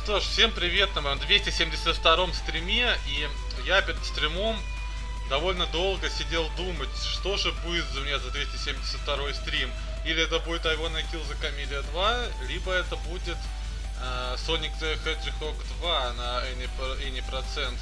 Что ж, всем привет на моем 272-м стриме. И я перед стримом довольно долго сидел думать, что же будет у меня за 272-й стрим. Или это будет I Wanna Kill the Camellia 2, либо это будет Sonic the Hedgehog 2 на any%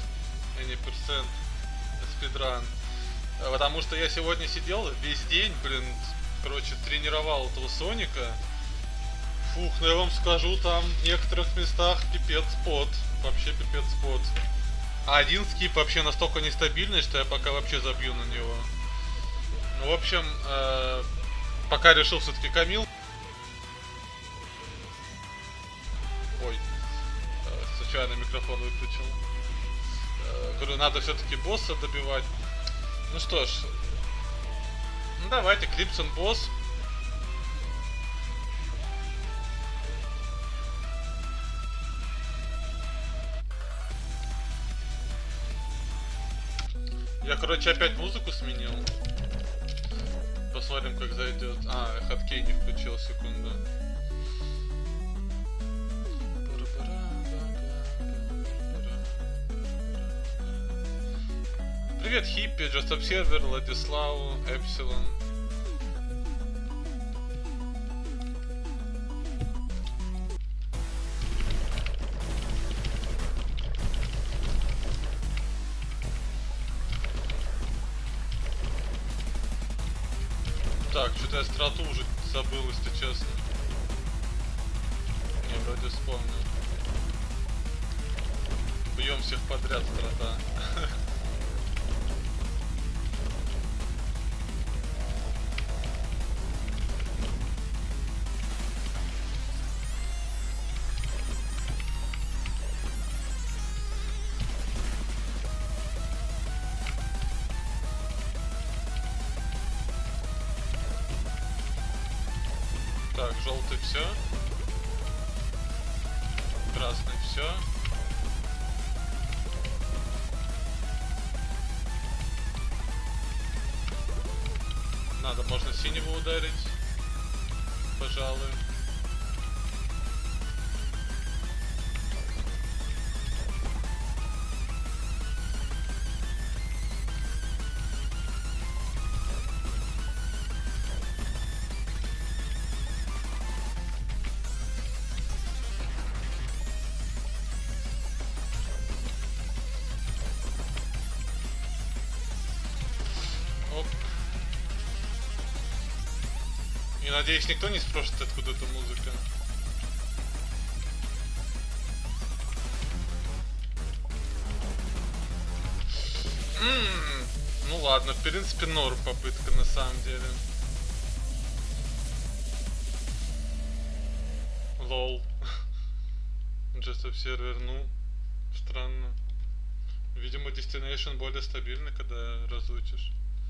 speedrun. Потому что я сегодня сидел весь день, тренировал этого Соника. Фух, ну я вам скажу, там в некоторых местах пипец спот. Вообще пипец спот. А один скип вообще настолько нестабильный, что я пока вообще забью на него. Ну, в общем, пока решил все-таки Камил. Ой, случайно микрофон выключил. Говорю, надо все-таки босса добивать. Ну что ж, ну давайте, Клипсон босс. Я, короче, опять музыку сменил. Посмотрим, как зайдет. А, хаткей не включил, секунду. Привет, Хиппи, Just Observer, Владиславу, Эпсилон. Так, что-то я страту уже забыл, если честно. Не, вроде вспомнил. Бьем всех подряд, страта. Так, желтый все. Красный все. Надо, можно синего ударить. Пожалуй. И надеюсь, никто не спросит, откуда эта музыка. Ну ладно, в принципе, норм попытка на самом деле. Лол. Just Observer, ну, странно. Видимо, Destination более стабильный, когда разучишь.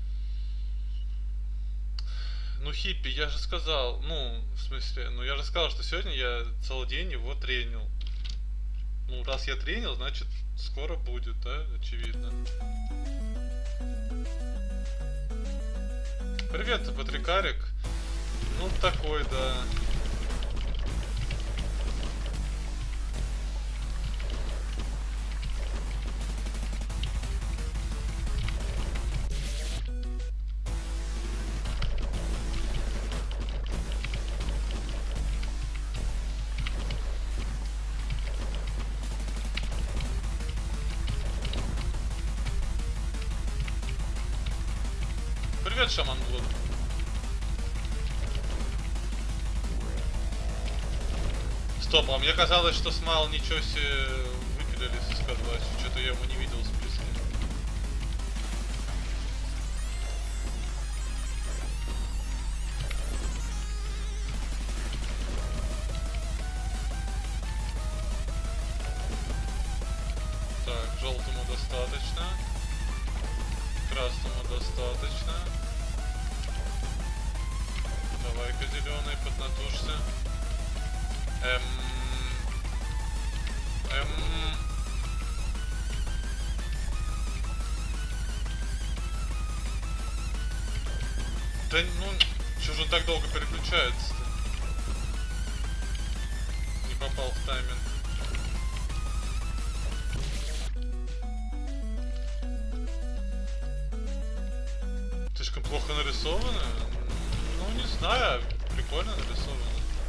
Ну, Хиппи, я же сказал, ну, в смысле, ну я же сказал, что сегодня я целый день его тренил. Ну, раз я тренил, значит, скоро будет, да, очевидно. Привет, Патрикарик. Ну, такой, да. Привет, Шаман Блуд. Стоп, а мне казалось, что Смайл ничего себе выпилили с СК-20. Что-то я его не видел в списке. Так, желтому достаточно. Красному достаточно. Давай-ка зеленый, поднатужься. Да ну, чё же он так долго переключается-то? Не попал в тайминг. Слишком плохо нарисовано? Ну, не знаю, прикольно нарисовано.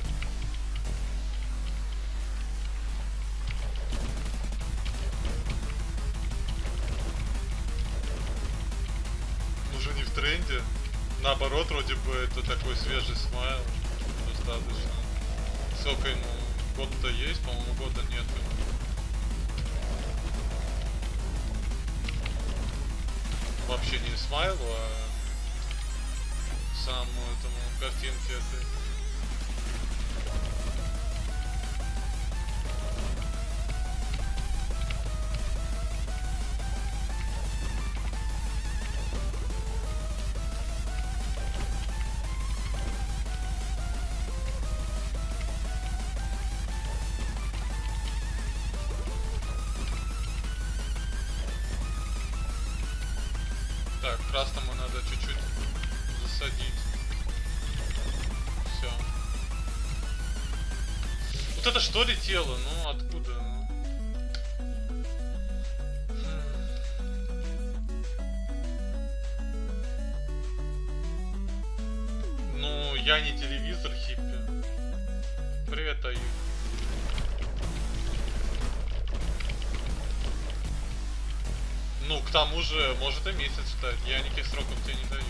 Уже не в тренде. Наоборот, вроде бы это такой свежий смайл. Достаточно. Сколько ему? Год-то есть? По-моему, года нет. Вообще не смайлу, а самому этому картинке этой. Так, красному надо чуть-чуть засадить. Все. Вот это что летело? Ну, откуда? Ну, я не телевизор, хиппи. Привет, Аю. Ну, к тому же, может и месяц ждать. Я никаких сроков тебе не даю.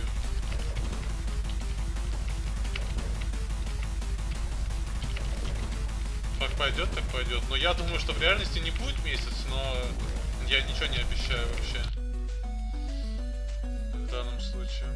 Как пойдет, так пойдет. Но я думаю, что в реальности не будет месяц, но я ничего не обещаю вообще. В данном случае.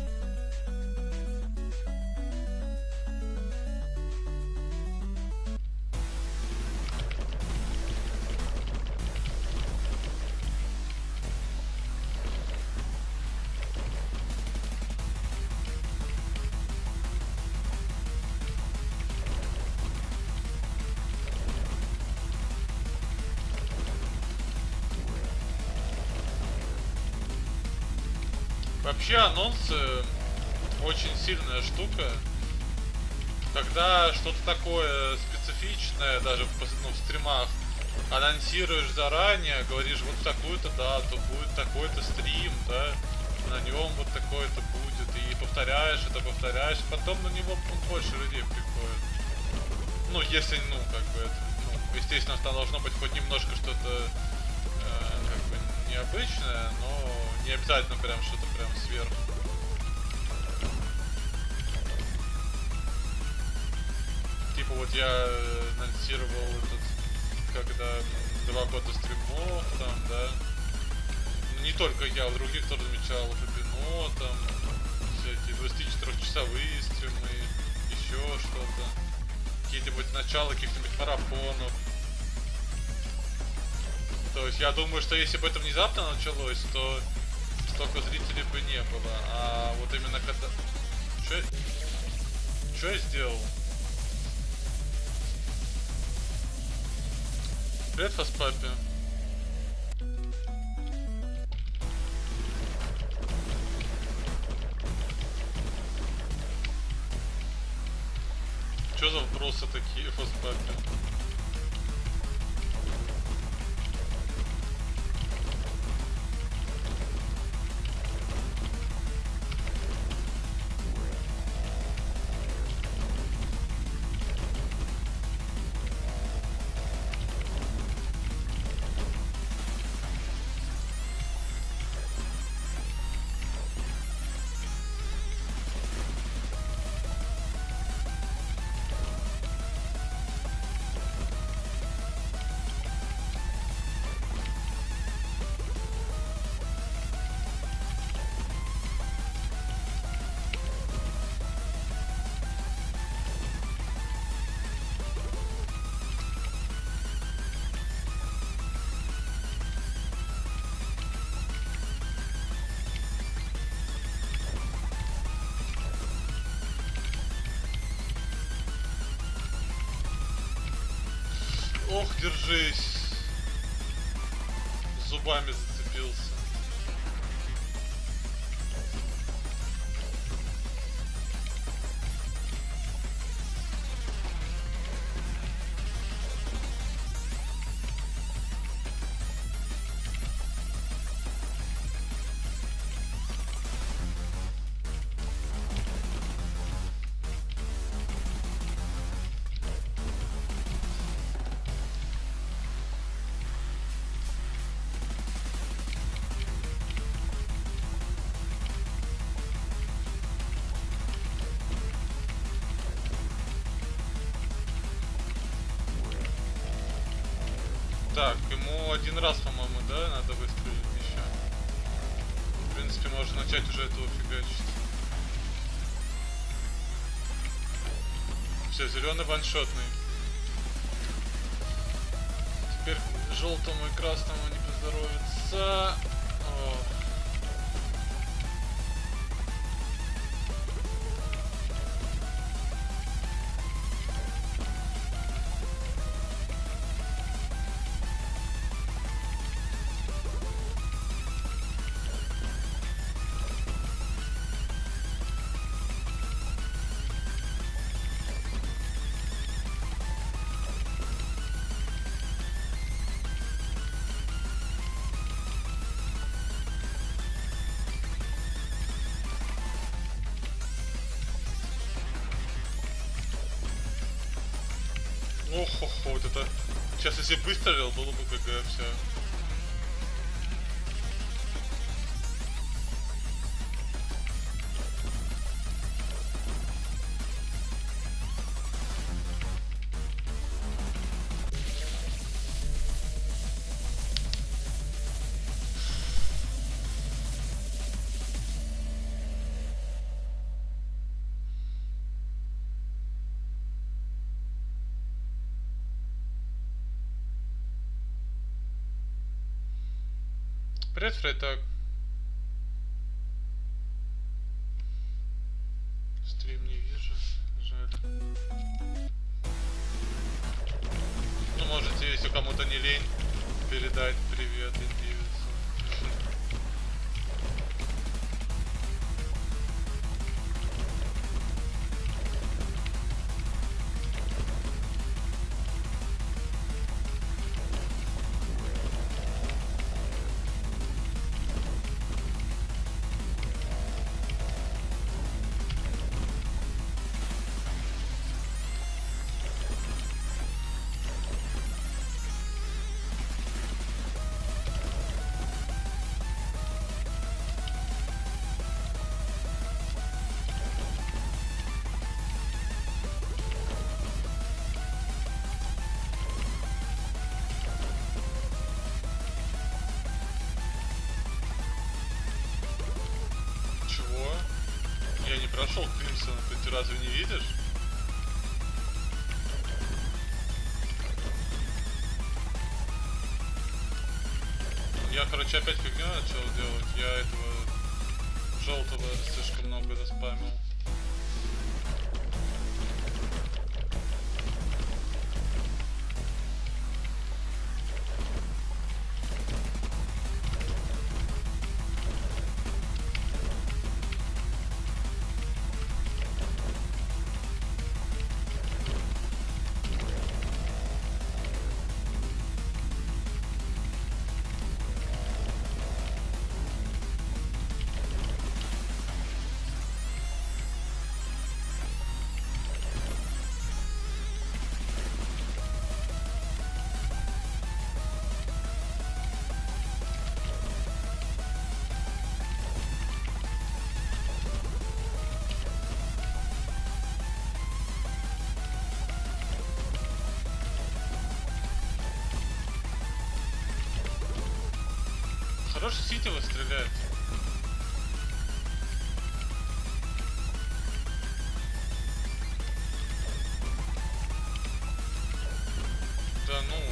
Вообще анонсы очень сильная штука. Когда что-то такое специфичное, даже в стримах, анонсируешь заранее, говоришь вот в такую-то дату будет такой-то стрим, да, на нем вот такое-то будет, и повторяешь, потом на него больше людей приходит. Ну, если, ну, как бы это, ну, естественно, там должно быть хоть немножко что-то как бы необычное, но не обязательно прям что-то прям сверху. Типа вот я анонсировал этот, когда 2 года стримов, там, да. Не только я, у других тоже замечал, Фабино, там, всякие 24-часовые стримы, еще что-то. Какие-нибудь начала каких-нибудь марафонов. То есть я думаю, что если бы это внезапно началось, то столько зрителей бы не было. А вот именно когда... Что я сделал? Привет, Фаспапи. Что за вбросы такие, Фаспапи? Ох, держись. Зубами зацепился. Так, ему один раз, по-моему, да, надо выстрелить еще. В принципе, можно начать уже этого фигачить. Все, зеленый ваншотный. Теперь желтому и красному не поздоровится. О. Ох-хо-хо, вот это... Сейчас если выстрелил, было бы ГГ, все. Привет, Фрейтаг. Стрим не вижу, жаль. Ну, можете, если кому-то не лень, передать привет индивидууму. Я не прошел Кримсона, ты разве не видишь? Я, короче, опять фигню начал делать. Я этого желтого слишком много заспамил. Хороший ситило стреляет. Да ну.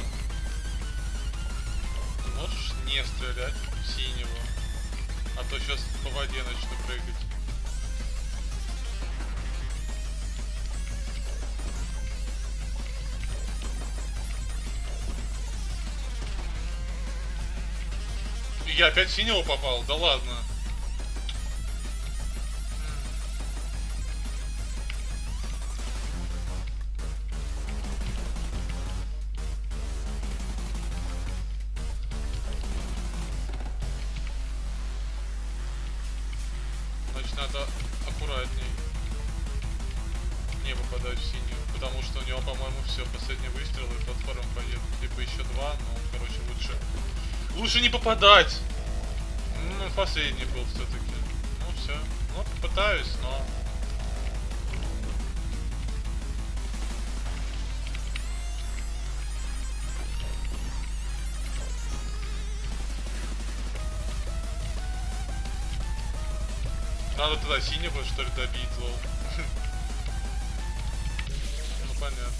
Ты можешь не стрелять в синего? А то сейчас по воде начну прыгать. Я опять синего попал? Да ладно. Значит, надо аккуратней не попадать в синюю, потому что у него, по-моему, все, последний выстрел и платформа поедет. Либо еще два, но, короче, лучше не попадать. Ну, последний был все-таки. Ну, все. Ну, попытаюсь, но... Надо тогда синего, что ли, добить, лол. Ну понятно.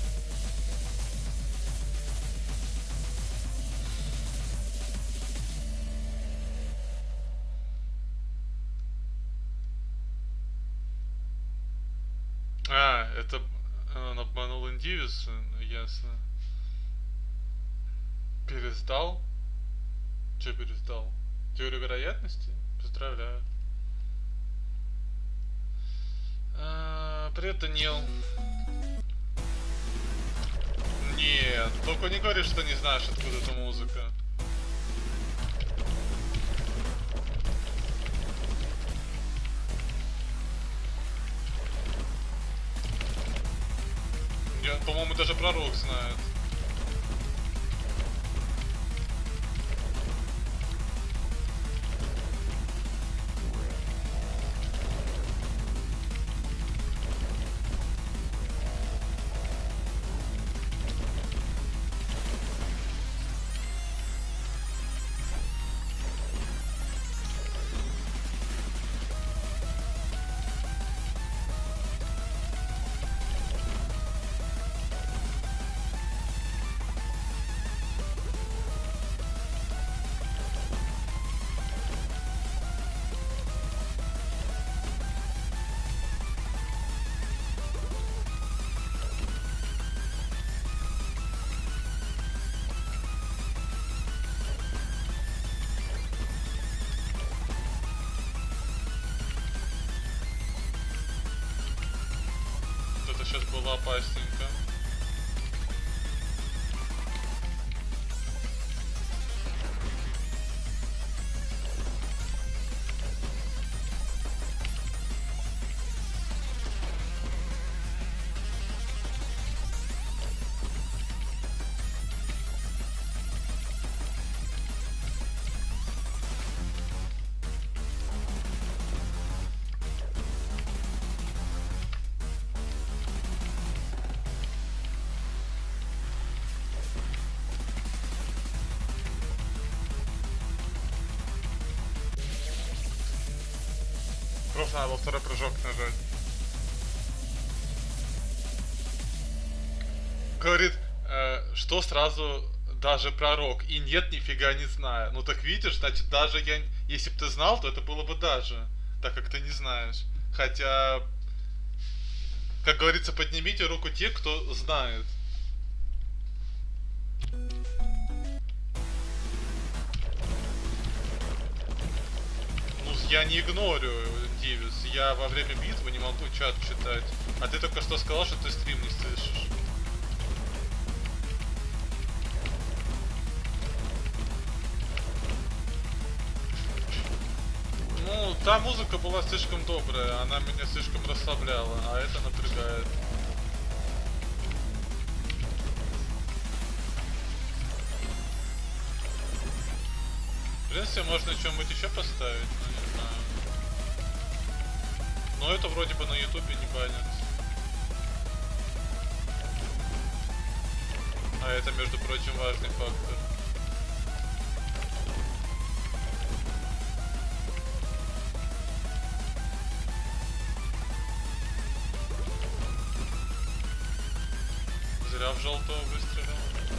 А, это он обманул Индивиса, ну ясно. Пересдал? Че пересдал? Теорию вероятности? Поздравляю. Привет, Данил. Нет, только не говори, что не знаешь, откуда эта музыка. По-моему, даже пророк знает. Это сейчас было опасненько. Просто надо второй прыжок нажать. Говорит, что сразу даже пророк. И нет, нифига не знаю. Ну так видишь, значит даже я... Если бы ты знал, то это было бы даже. Так как ты не знаешь. Хотя, как говорится, поднимите руку те, кто знает. Я не игнорю, Дивис. Я во время битвы не могу чат читать. А ты только что сказал, что ты стрим не слышишь. Ну, та музыка была слишком добрая, она меня слишком расслабляла, а это напрягает. В принципе, можно что-нибудь еще поставить, но не знаю. Но это вроде бы на ютубе не банят. А это, между прочим, важный фактор. Зря в желтого выстрелил.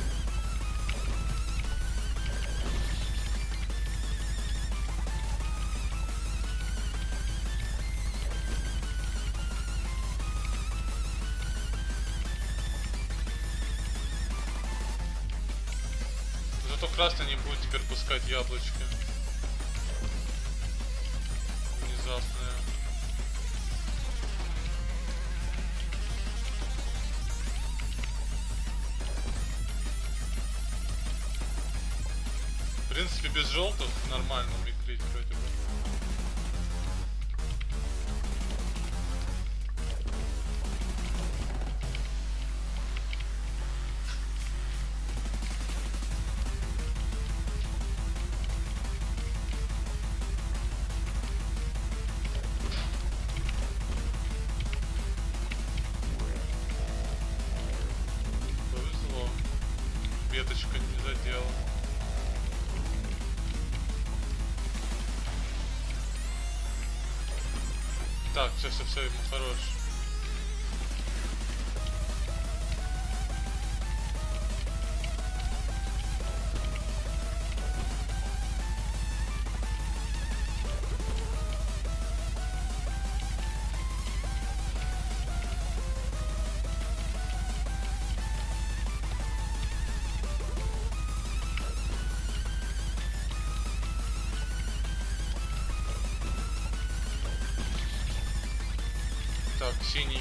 Зато красный не будет теперь пускать яблочки. Внезапное. В принципе, без желтых нормально микрить вроде бы. Повезло. Веточка не задела. Так, все, ему хорош. Так, синий.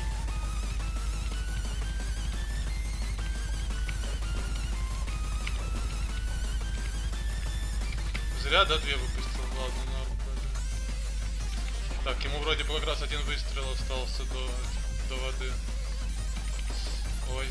Зря, да, две выпустил? Ладно, норм. Так, ему вроде бы как раз один выстрел остался до воды. Ой.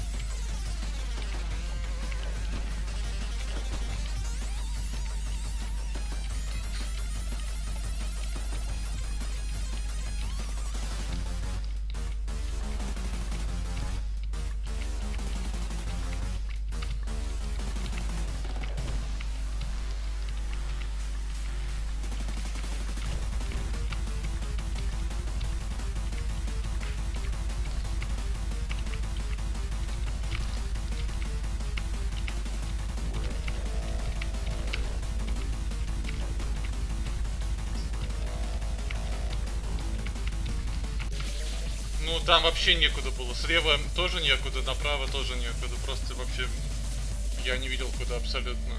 Ну там вообще некуда было. Слева тоже некуда, направо тоже некуда. Просто вообще я не видел куда абсолютно.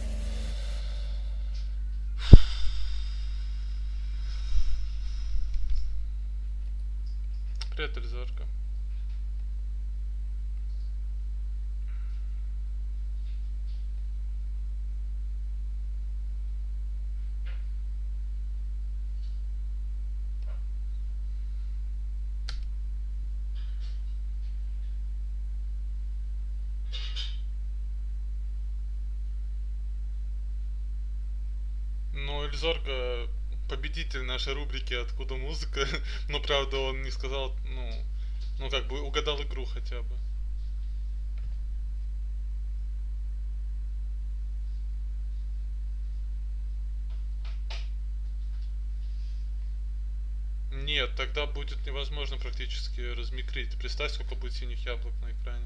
Привет, Эльзарка. Ну, Эльзорга победитель нашей рубрики «Откуда музыка?». Но правда он не сказал, ну как бы угадал игру хотя бы. Нет, тогда будет невозможно практически размикрить. Представь, сколько будет синих яблок на экране.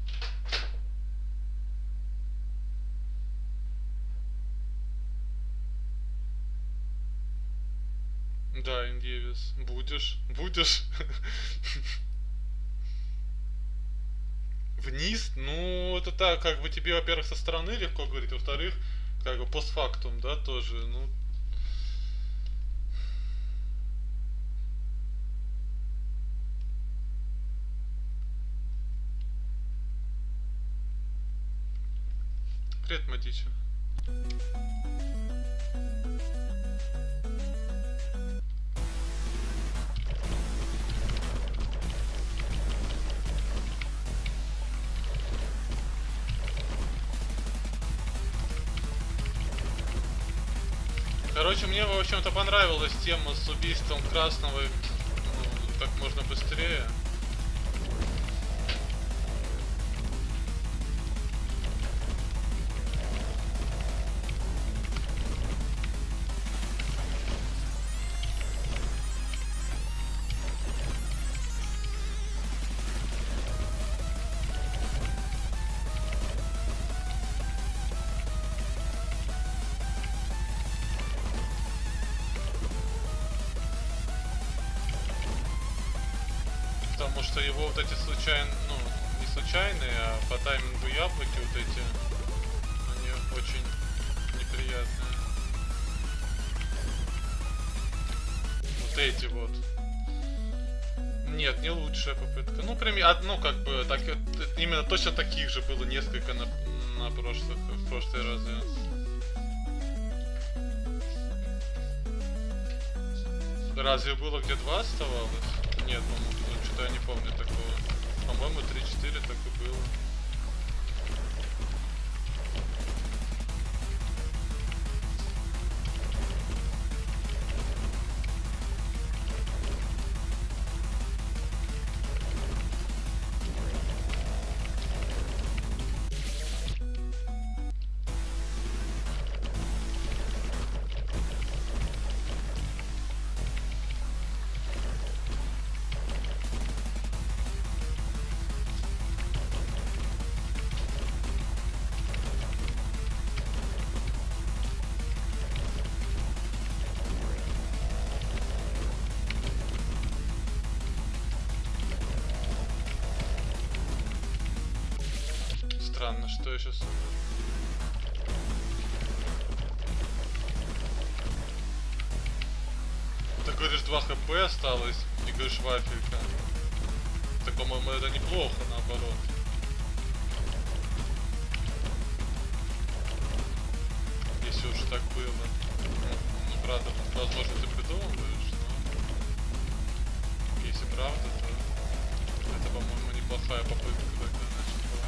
Да, Индиевис. Будешь? Будешь? Вниз? Ну, это так, как бы тебе, во-первых, со стороны легко говорить, во-вторых, как бы постфактум, да, тоже, ну. Привет, Матича. Короче, мне, в общем-то, понравилась тема с убийством красного, ну, как можно быстрее. Потому что его вот эти случайные, ну, не случайные, а по таймингу яблоки вот эти, они очень неприятные. Вот эти вот. Нет, не лучшая попытка. Ну, ну, как бы, так, именно точно таких же было несколько в прошлые разы. Разве было где 2 оставалось? Нет, по-моему, что-то я не помню такого. По-моему, 3-4 так и было. Странно, что я сейчас... Ты говоришь, 2 хп осталось, и говоришь, вафелька. Так, по-моему, это неплохо, наоборот. Если уж так было. Ну, правда, возможно, ты придумываешь, но... Если правда, то... Это, по-моему, неплохая попытка такая, значит, была.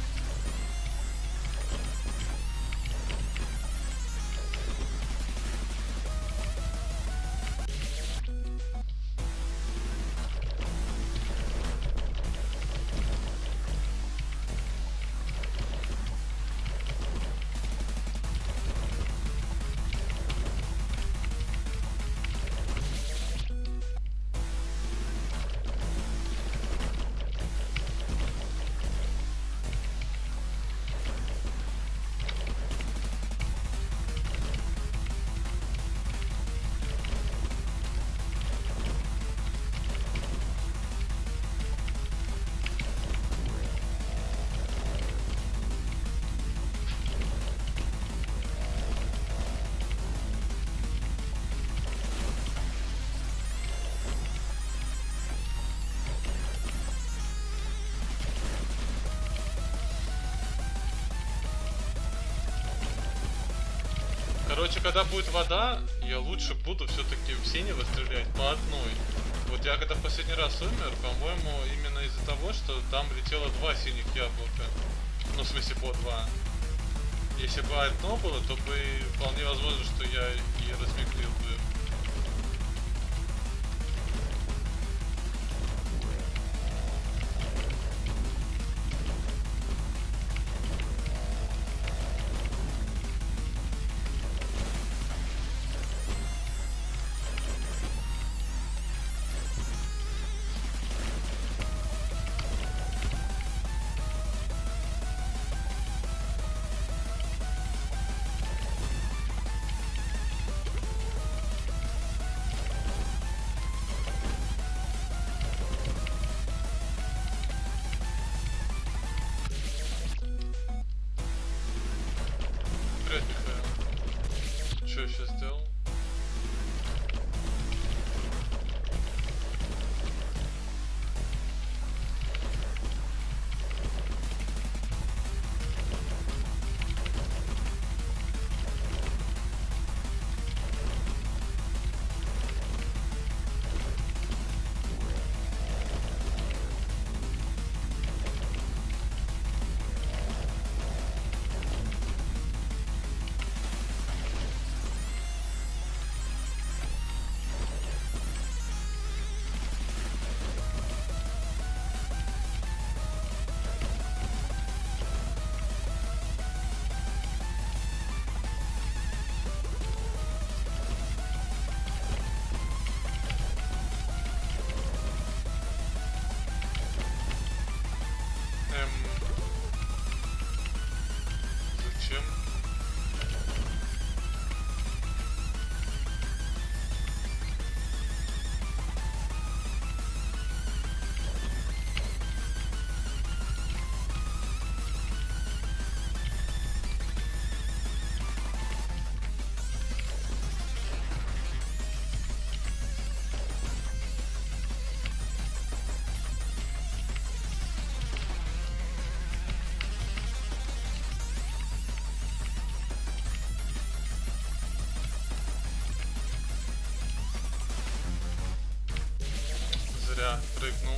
Короче, когда будет вода, я лучше буду все-таки в синего стрелять по одной. Вот я когда в последний раз умер, по-моему, именно из-за того, что там летело 2 синих яблока. Ну, в смысле, по 2. Если бы одно было, то бы вполне возможно, что я и размеклил бы. Привет, Михаил. Что я сейчас сделал? Зачем? Зря прыгнул.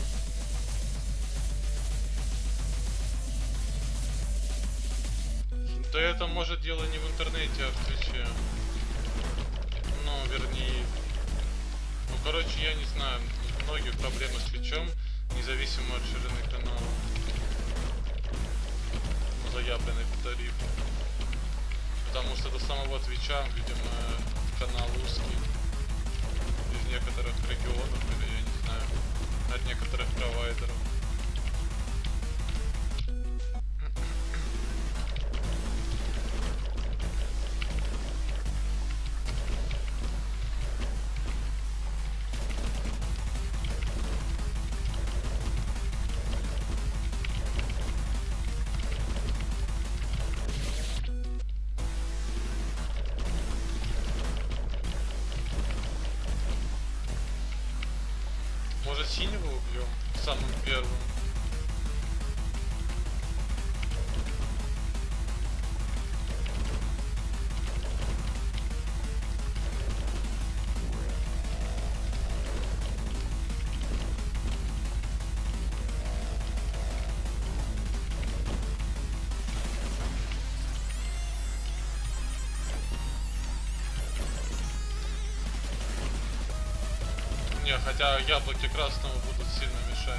Да это может дело не в интернете, а в Твиче. Ну, вернее... Ну, короче, я не знаю. У многих проблемы с Твичом, независимо от ширины канала. Ну, заявленный по тарифу. Потому что до самого Твича, видимо, канал узкий. Из некоторых регионов, или я не знаю, от некоторых провайдеров. может синего убьем самым первым? Не, хотя яблоки красного будут сильно мешать.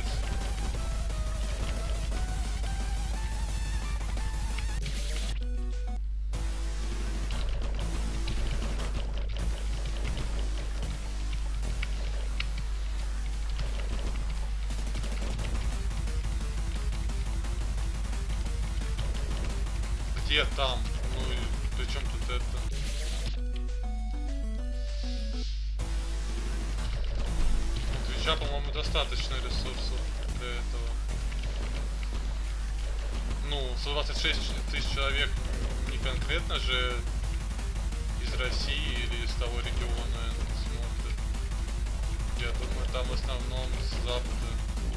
Где там? Ну и при чем тут это? Сейчас, по-моему, достаточно ресурсов для этого. Ну, 126 тысяч человек не конкретно же из России или из того региона смотрят. Я думаю, там в основном с запада.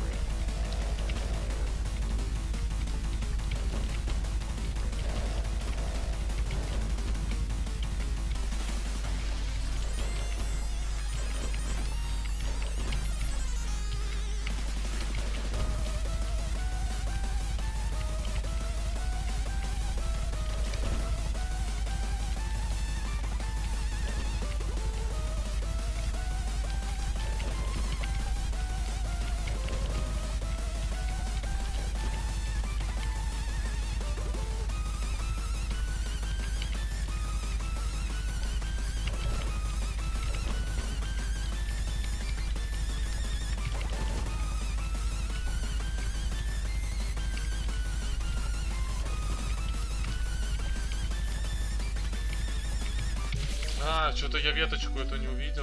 А, что-то я веточку эту не увидел.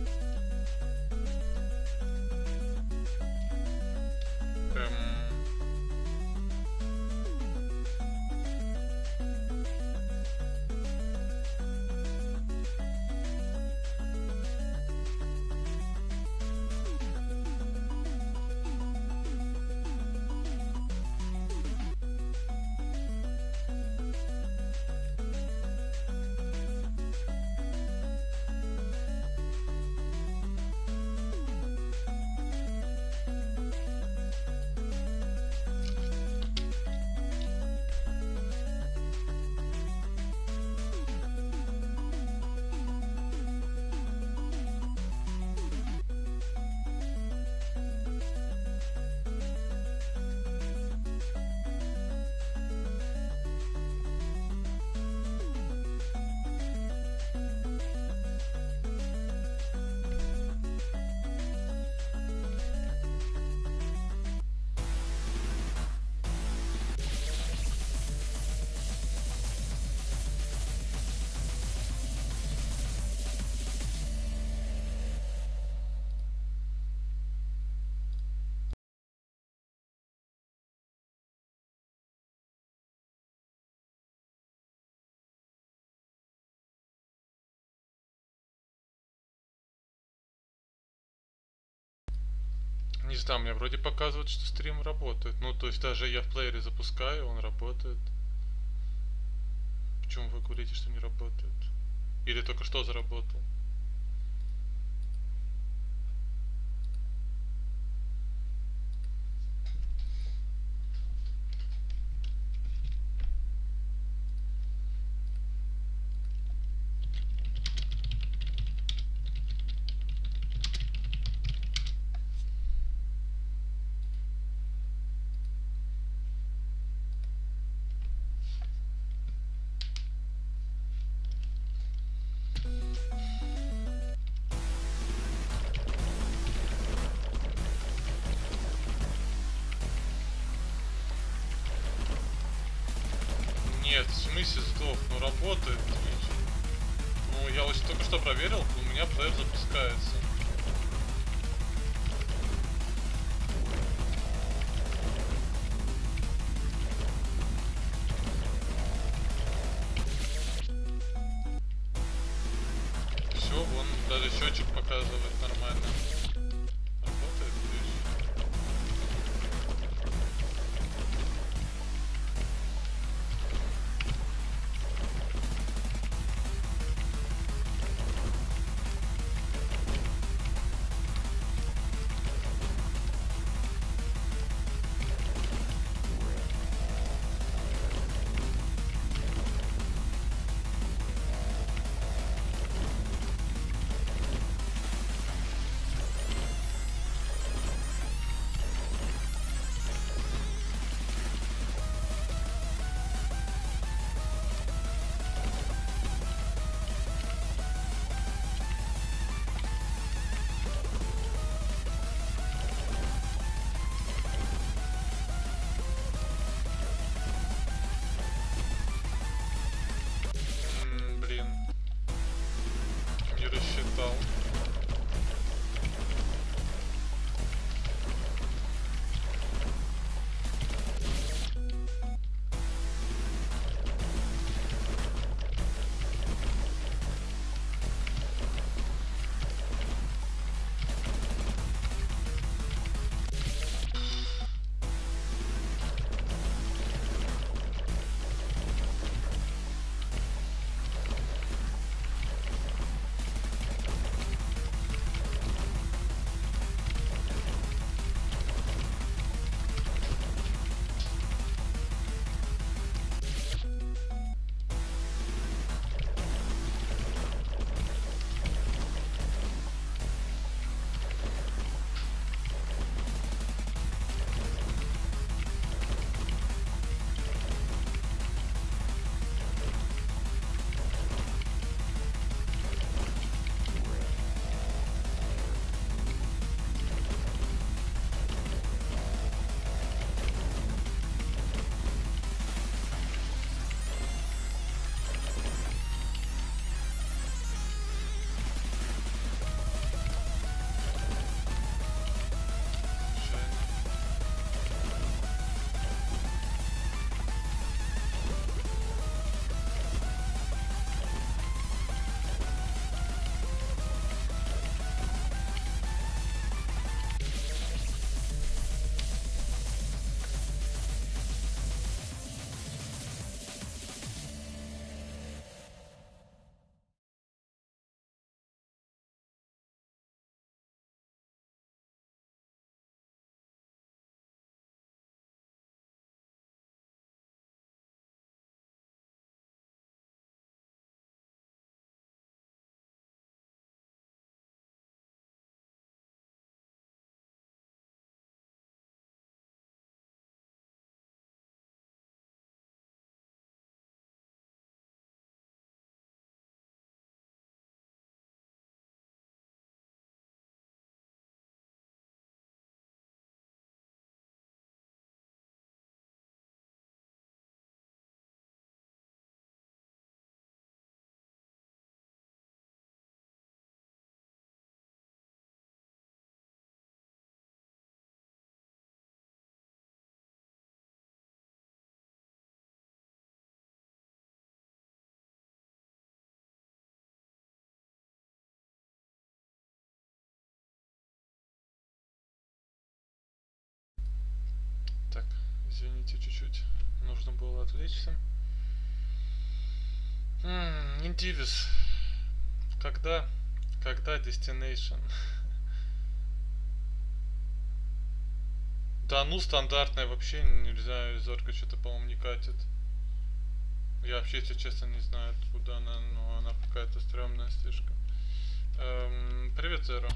Не знаю, мне вроде показывает, что стрим работает. Ну, то есть даже я в плеере запускаю, он работает. Почему вы говорите, что не работает? Или только что заработал? Нет, в смысле сдох? Ну работает Twitch. Ну я вот только что проверил, у меня плеер запускается. Все, вон даже счетчик показывает нормально. Работает. Извините, чуть-чуть нужно было отвлечься. Интивис. Когда Destination? Да ну, стандартная вообще нельзя, зорка что-то, по-моему, не катит. Я вообще, если честно, не знаю, откуда она, но она какая-то стрёмная слишком. Привет, Зеро.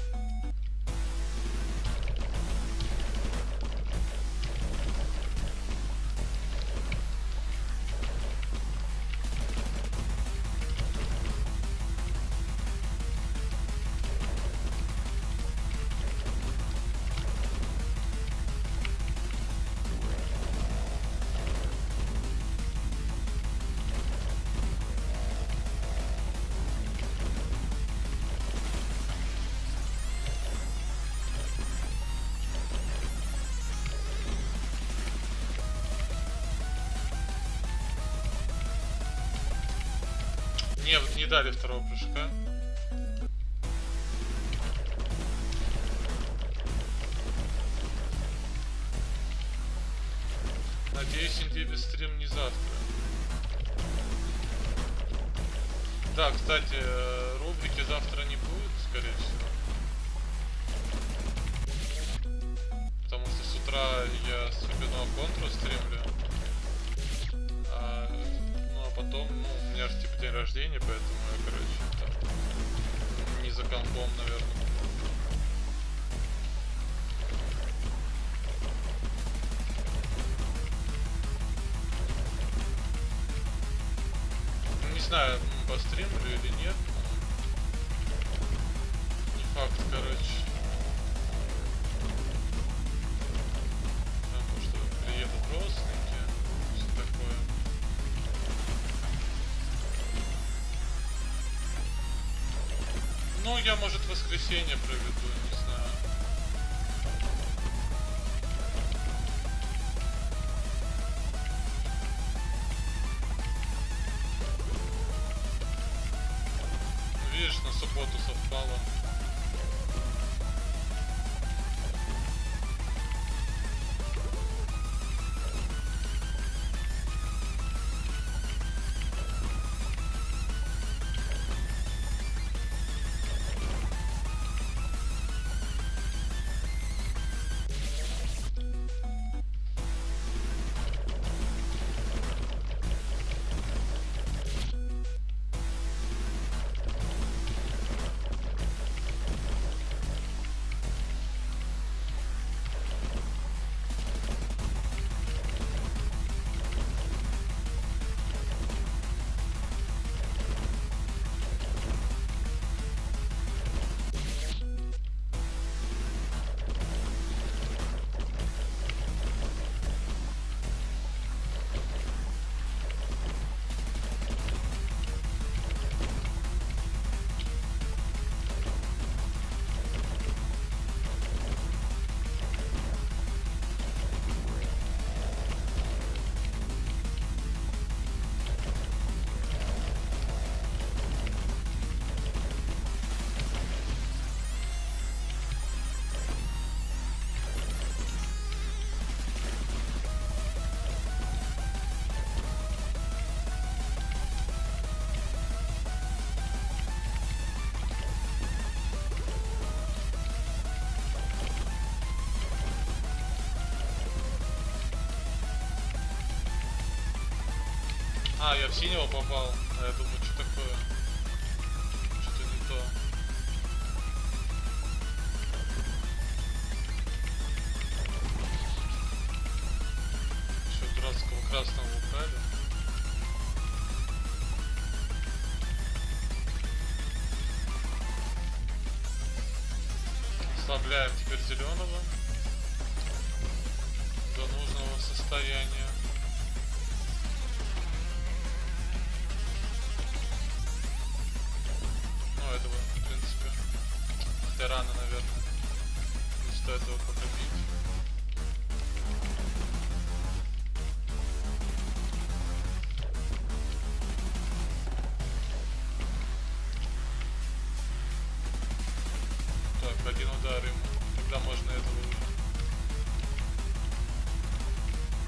Не дали второго прыжка. Надеюсь, Интивис стрим не завтра. Да, кстати, рубрики завтра не будет, скорее всего. Потому что с утра я с Рубином Контру стримлю. Ну а потом, ну, у меня же типа день рождения, поэтому я, короче, там не за компом, наверное. Не знаю, постримлю или нет. Не факт, короче. Потому что приедут родственники, все такое. Ну, я, может, в воскресенье проведу, не знаю. Видишь, на субботу совпало. А, я в синего попал. А я думаю, что такое? Что-то не то. Еще дурацкого красного украли. Ослабляем теперь зеленого до нужного состояния. Этого, в принципе, хотя рано, наверное, не стоит его пока бить. Так, один удар ему, тогда можно этого уже.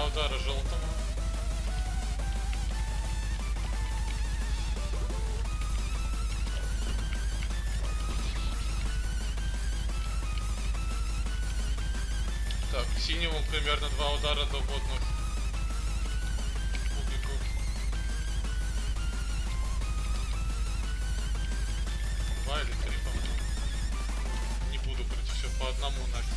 2 удара желтому. Так, синему примерно 2 удара до водных кубиков. Два или три, по-моему. Не буду против, все по одному нафиг.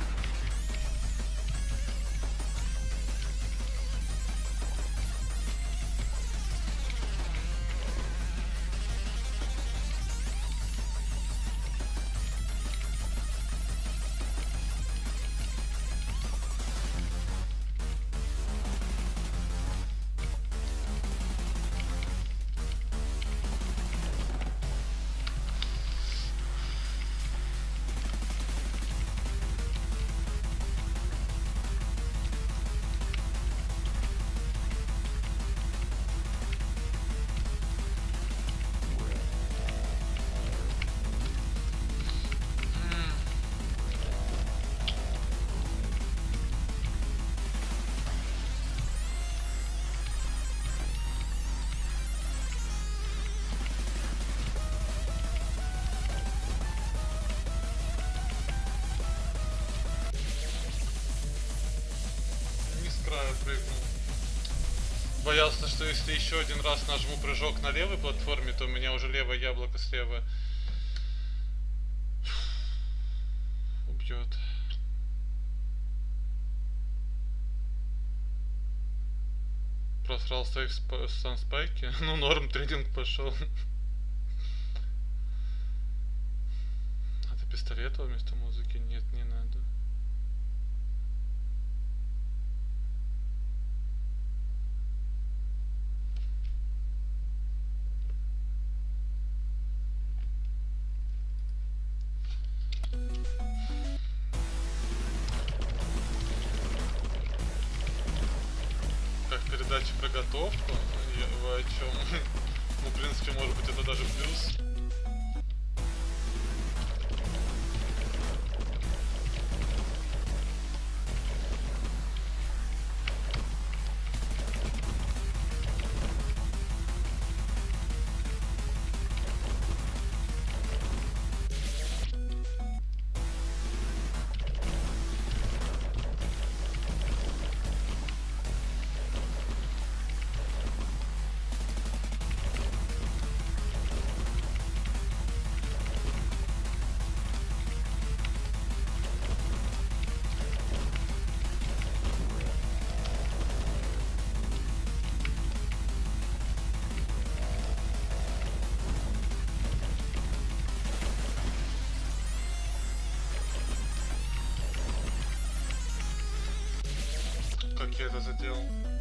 Прыгнул. Боялся, что если еще один раз нажму прыжок на левой платформе, то у меня уже левое яблоко слева убьет. Просрал сейф санспайки. Ну норм, трейдинг пошел. Надо пистолета вместо музыки? Нет, не надо. Передача про готовку, вы о чем? Ну, в принципе, может быть, это даже плюс. Как я это задел?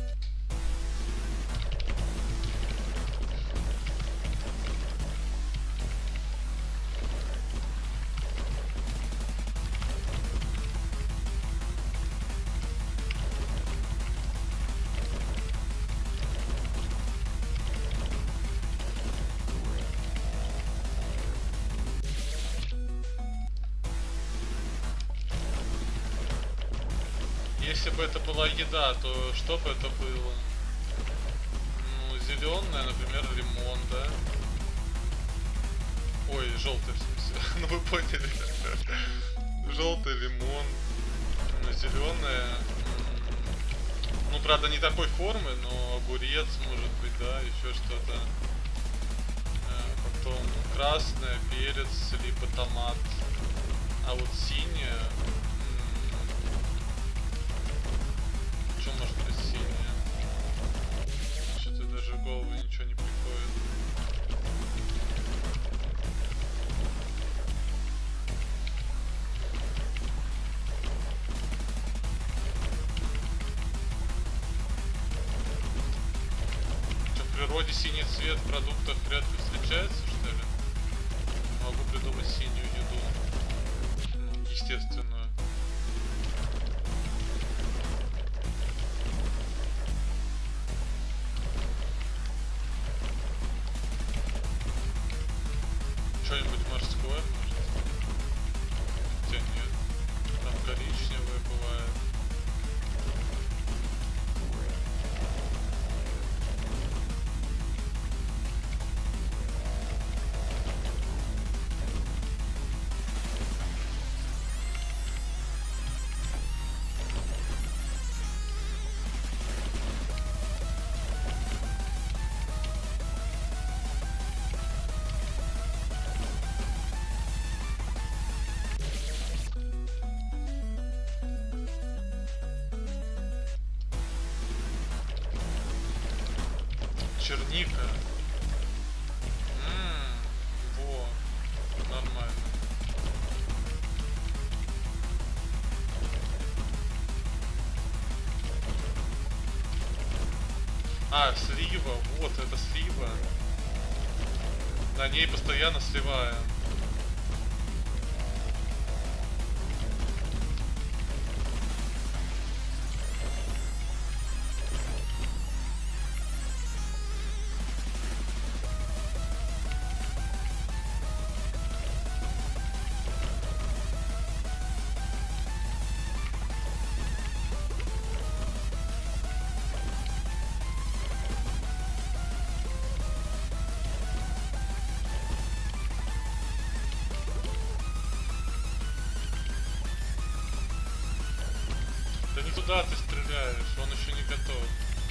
Если бы это была еда, то что бы это было? Ну, зеленая, например, лимон, да? Ой, желтый в смысле. Ну вы поняли. Желтый лимон. Зеленая. Ну, правда, не такой формы, но огурец, может быть, да, еще что-то. Потом красная, перец, либо томат. А вот синяя. Что может быть синяя? Что-то даже в голову ничего не приходит. Что, в природе синий цвет в продуктах редко встречается, что ли? Могу придумать синюю еду. Ну, естественную. Что-нибудь морское, может? Хотя нет. Там коричневое бывает. черника. Во, нормально. А, слива, вот, это слива. На ней постоянно сливаем. Да не туда ты стреляешь, он еще не готов.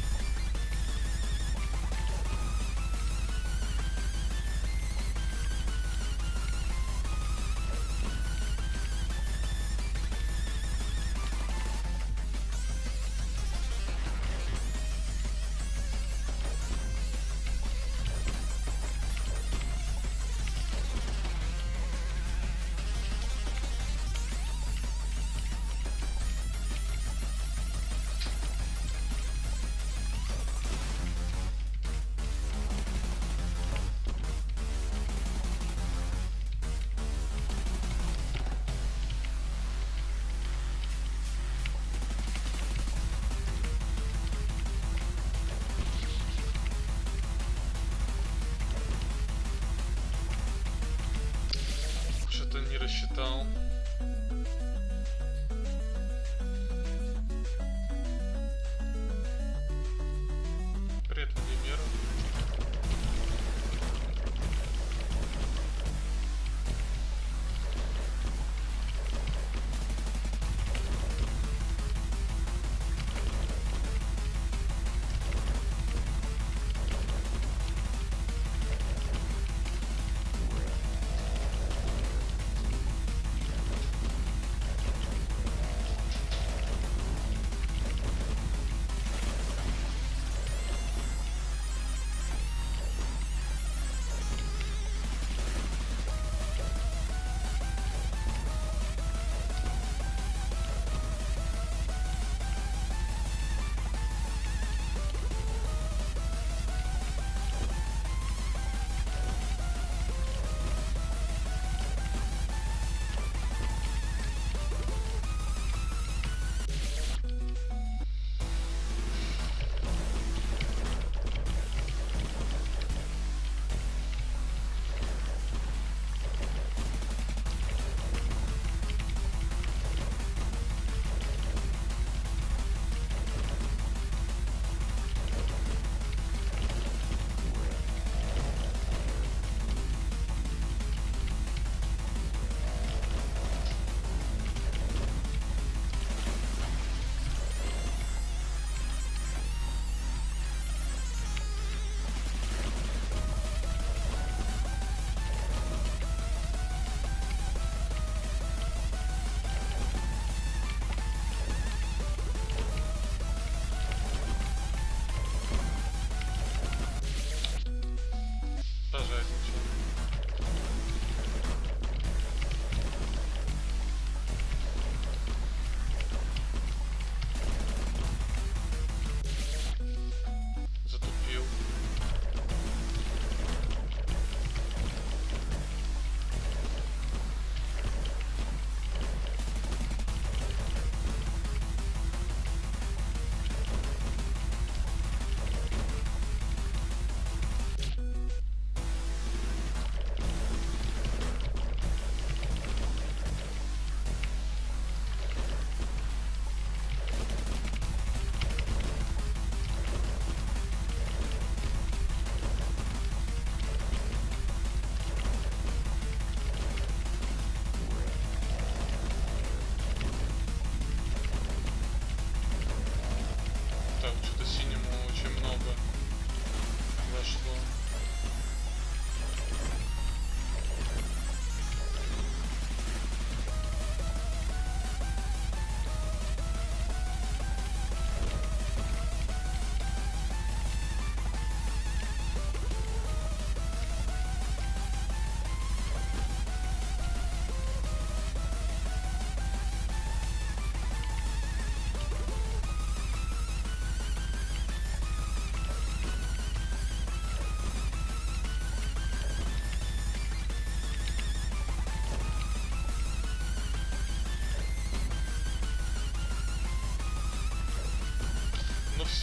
Что-то не рассчитал. Привет, Владимир.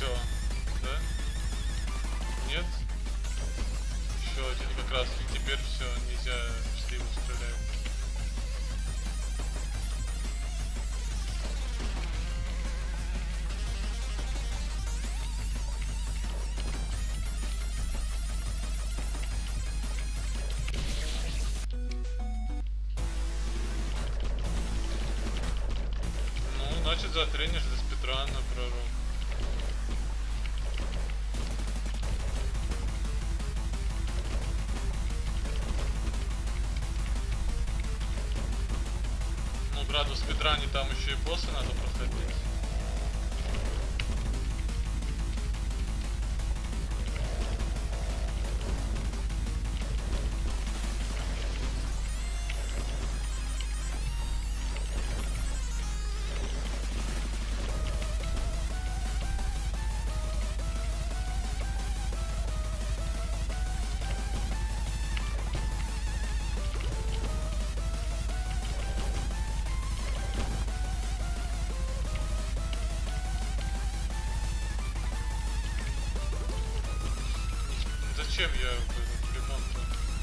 все, да? Нет? Еще один как раз, и теперь все, нельзя в сливу стрелять. Ну, значит, затренишь до спидрана, пророк. В спидране там еще и боссы надо проходить. Зачем я в ремонт-то?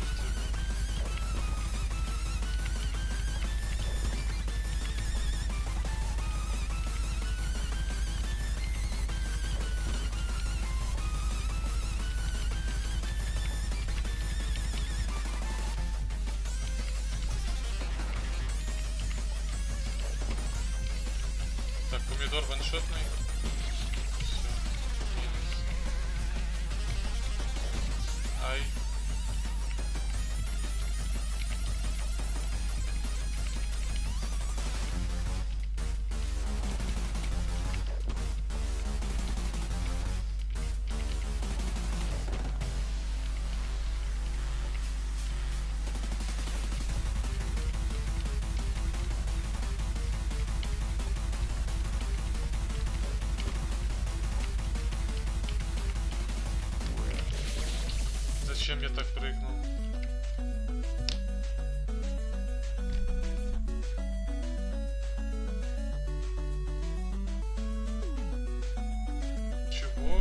Так, помидор ваншотный. Все, минус. Ай. Зачем я так прыгнул? Чего?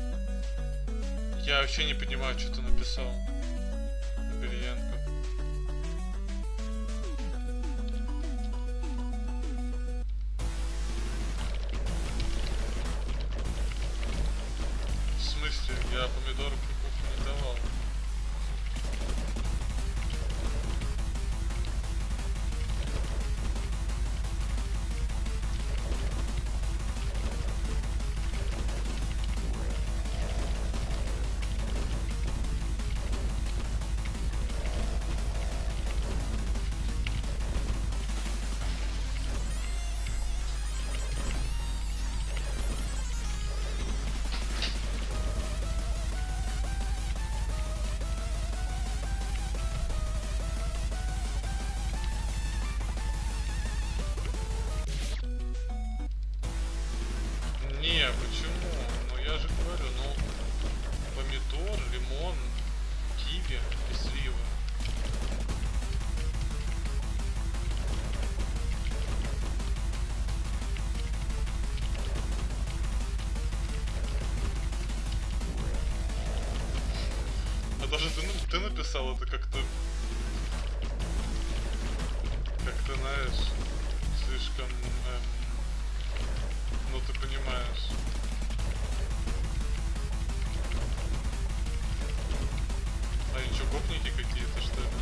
Я вообще не понимаю, что ты написал. Гриенко. В смысле? Я помидоры прикуп не давал. Не, почему? Ну я же говорю, ну помидор, лимон, киви и слива. А даже ты написал это как-то, знаешь, слишком, ну ты понимаешь. А они что, гопники какие-то, что ли?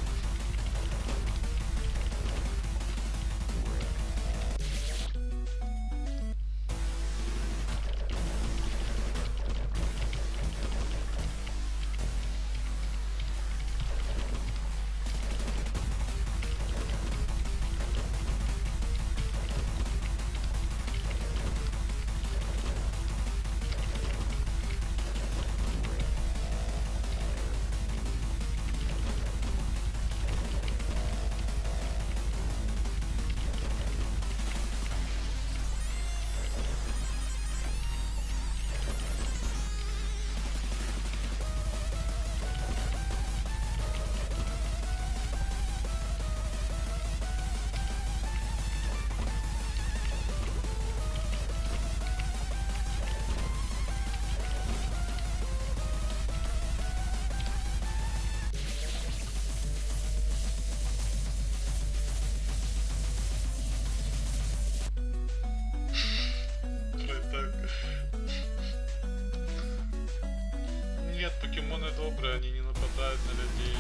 покемоны добрые, они не нападают на людей.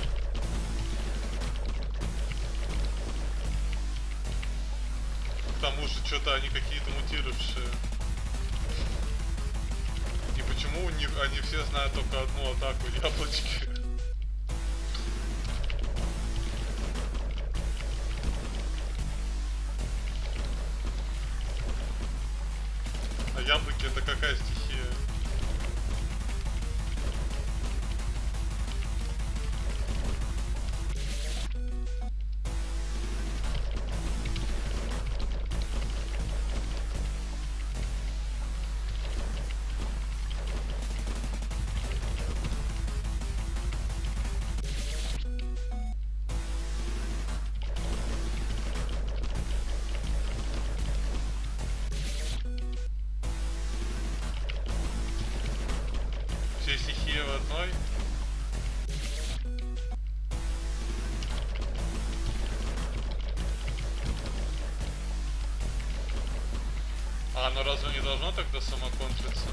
К тому же, что-то они какие-то мутировавшие. И почему у них они все знают только одну атаку яблочки? А яблоки это какая стихия? Все стихии в одной? А оно разве не должно тогда самоконтриться?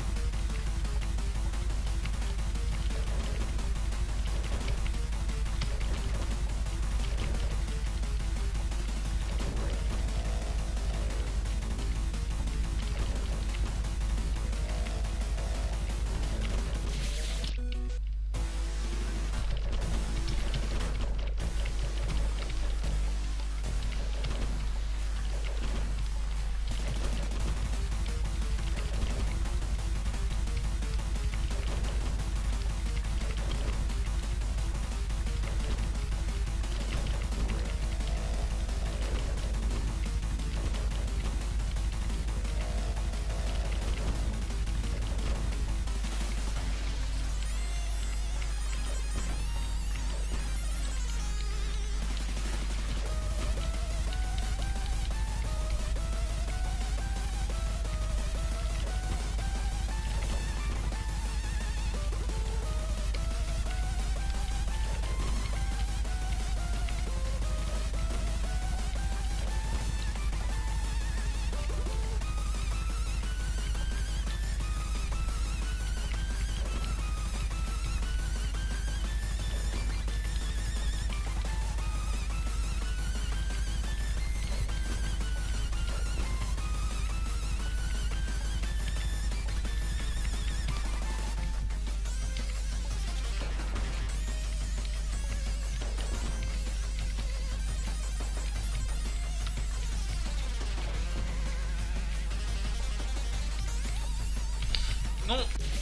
Ну,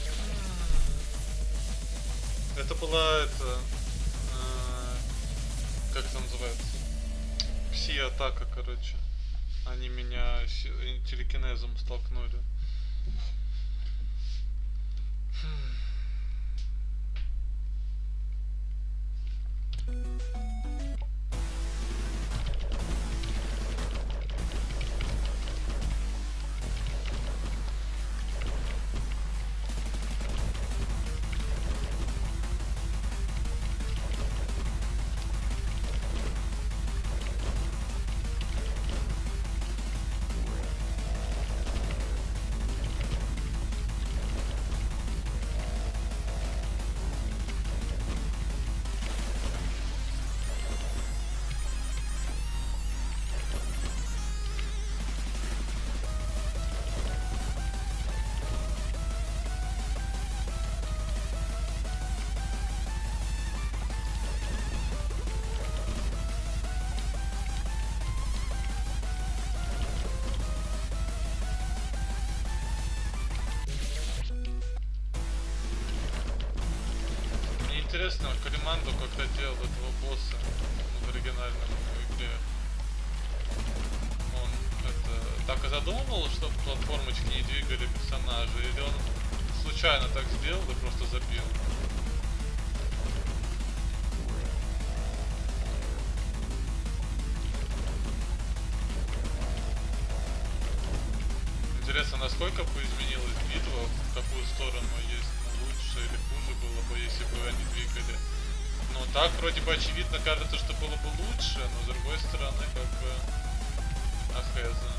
это была как это называется? Пси-атака, короче. Они меня телекинезом столкнули. Интересно, Калимандо когда делал этого босса в оригинальном игре, он это так и задумывал, чтобы платформочки не двигали персонажа, или он случайно так сделал и просто забил? Интересно, насколько бы изменилась битва, в какую сторону, есть лучше или хуже было бы, если бы они двигали. Ну так вроде бы очевидно кажется, что было бы лучше, но с другой стороны как бы ахеза.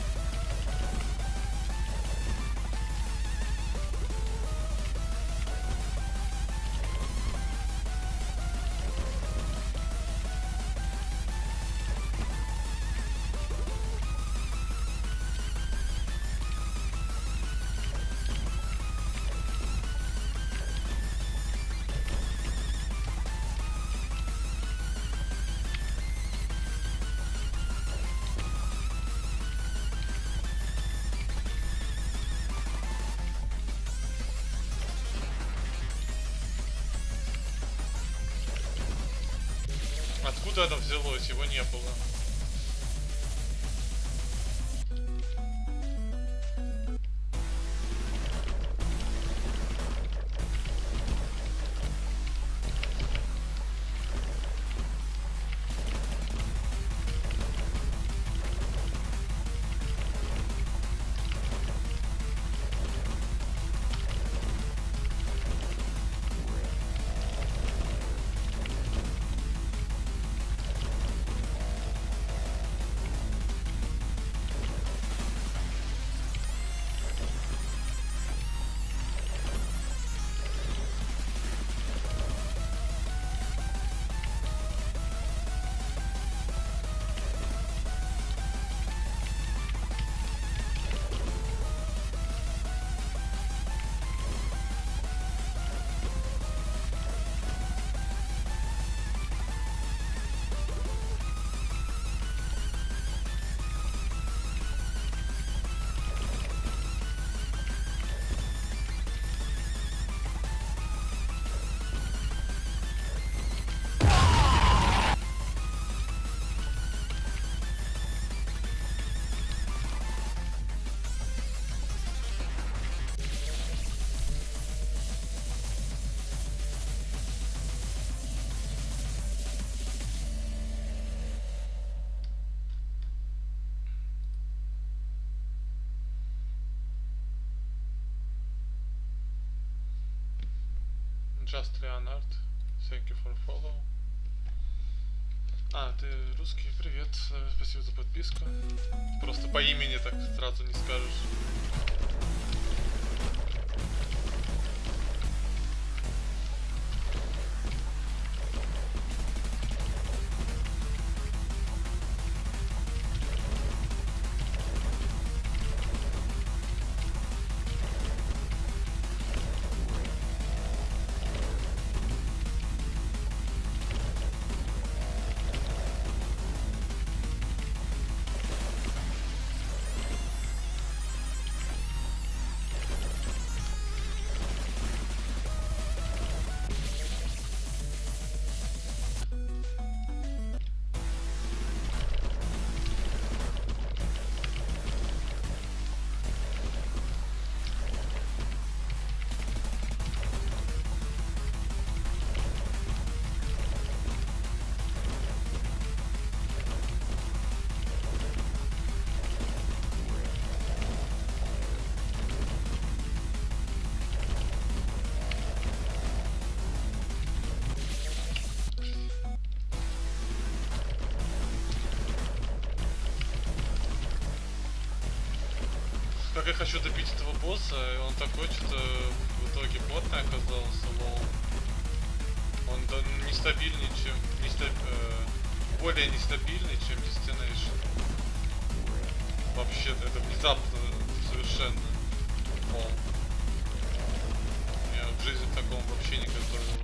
Откуда оно взялось? Его не было. Just Leonard, thank you for follow. А, ты русский, привет, спасибо за подписку. Просто по имени так сразу не скажешь. Как я хочу добить этого босса, и он такой что-то в итоге плотный оказался, лол. Он да, нестабильнее, чем... более нестабильный, чем Destination. Вообще, это внезапно совершенно. Лол. Я в жизни к такому вообще не готовил.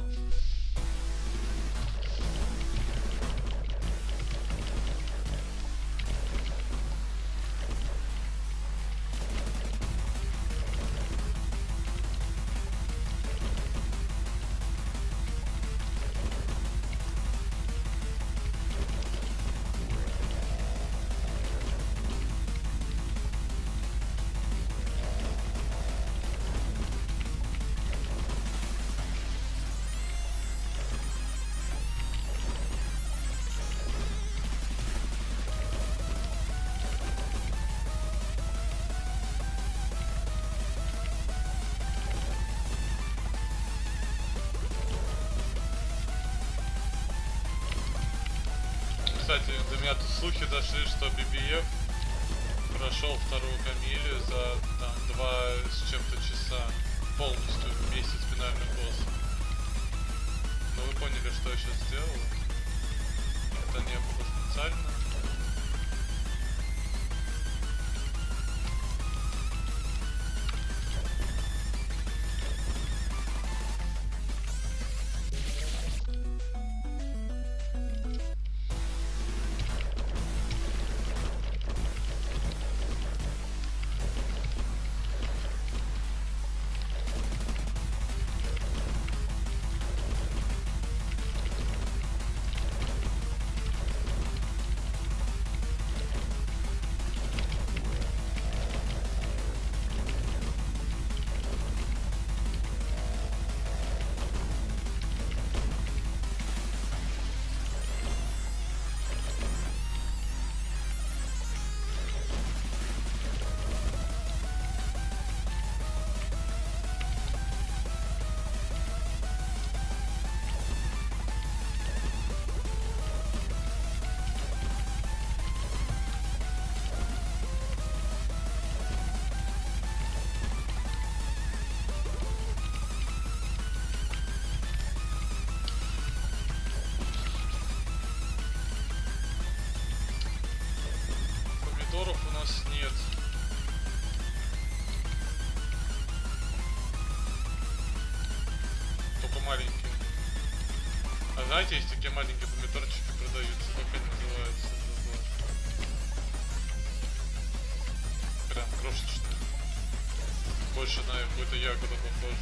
Кстати, до меня тут слухи дошли, что BBF прошел вторую камелию за там 2 с чем-то часа полностью вместе с финальным боссом. Но вы поняли, что я сейчас сделал? Это не было специально. Знаете, есть такие маленькие помидорчики продаются, как они называются? Прям крошечные. Больше на какую-то ягоду похоже.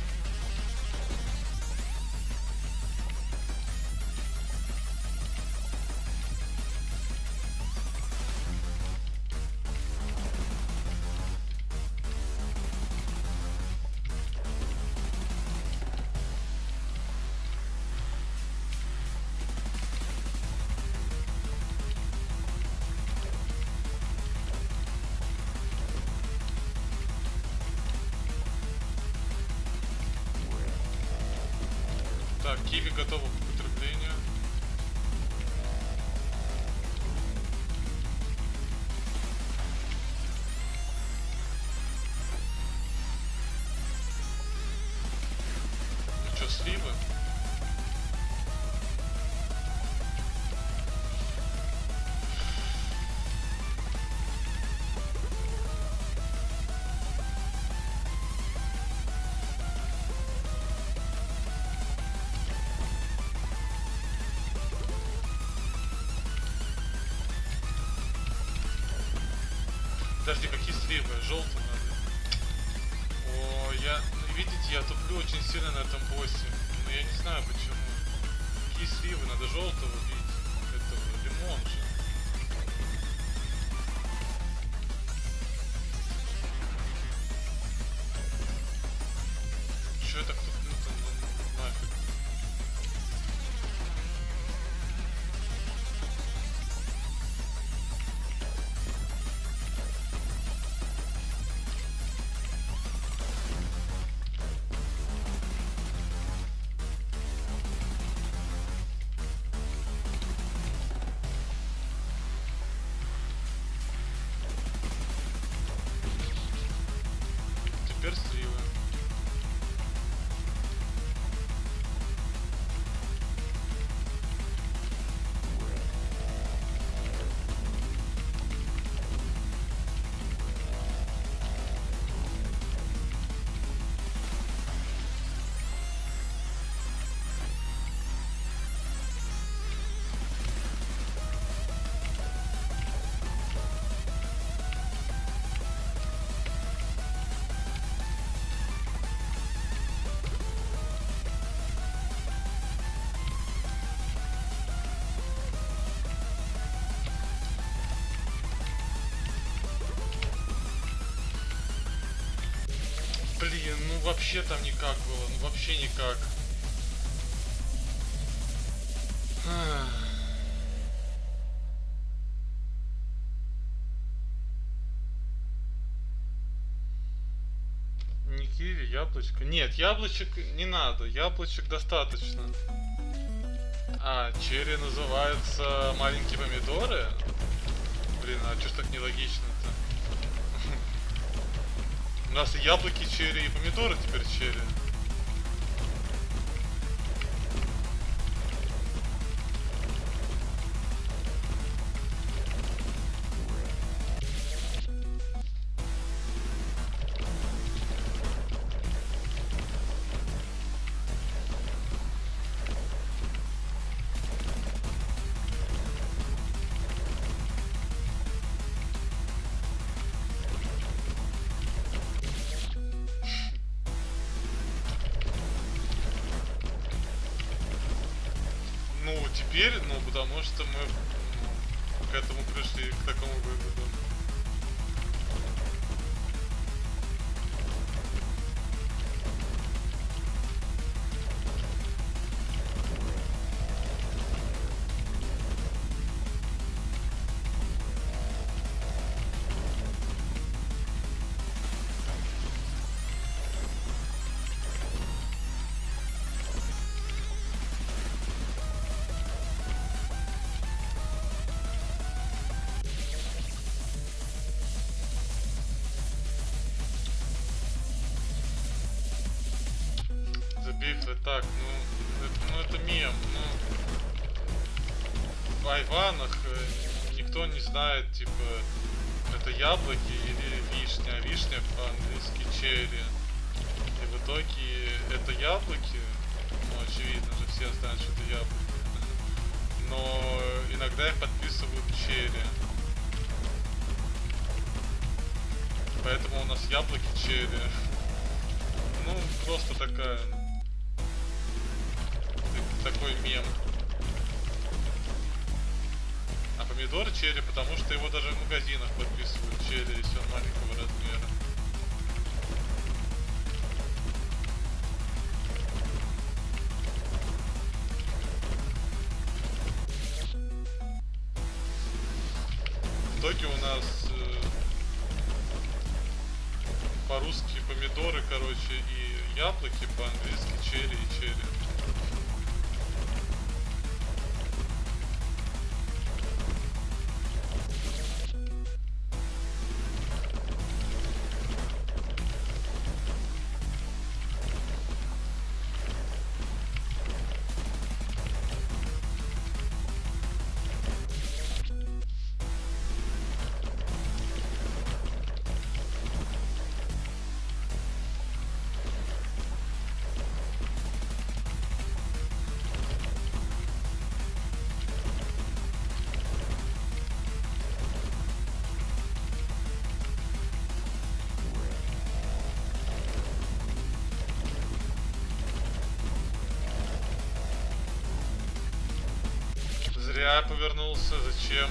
Так, киви готово к употреблению. Ну что, сливы? Подожди, какие сливы? Желтые надо. О, видите, я туплю очень сильно на этом боссе. Но я не знаю почему. Какие сливы? Надо желтого бить. Этого, лимон же. Чё я так туплю-то? Ну, нафиг. Теперь сливы. Блин, ну вообще там никак было, ну вообще никак. Не киви, яблочко. Нет, яблочек не надо, яблочек достаточно. А, черри называются маленькие помидоры? Блин, а чё ж так нелогично-то? У нас и яблоки черри, и помидоры теперь черри. Ну, теперь, ну, потому что мы к этому пришли, к такому выводу. Бифы, так, ну это мем, в Айванах никто не знает, типа, это яблоки или вишня, а вишня по-английски черри. И в итоге это яблоки, ну очевидно же, все знают, что это яблоки. но иногда их подписывают черри. Поэтому у нас яблоки черри. Ну, просто такая... такой мем. А помидор черри, потому что его даже в магазинах подписывают черри, если он маленького размера. В итоге у нас по-русски помидоры, короче, и яблоки, по-английски черри и черри. Зря повернулся, зачем?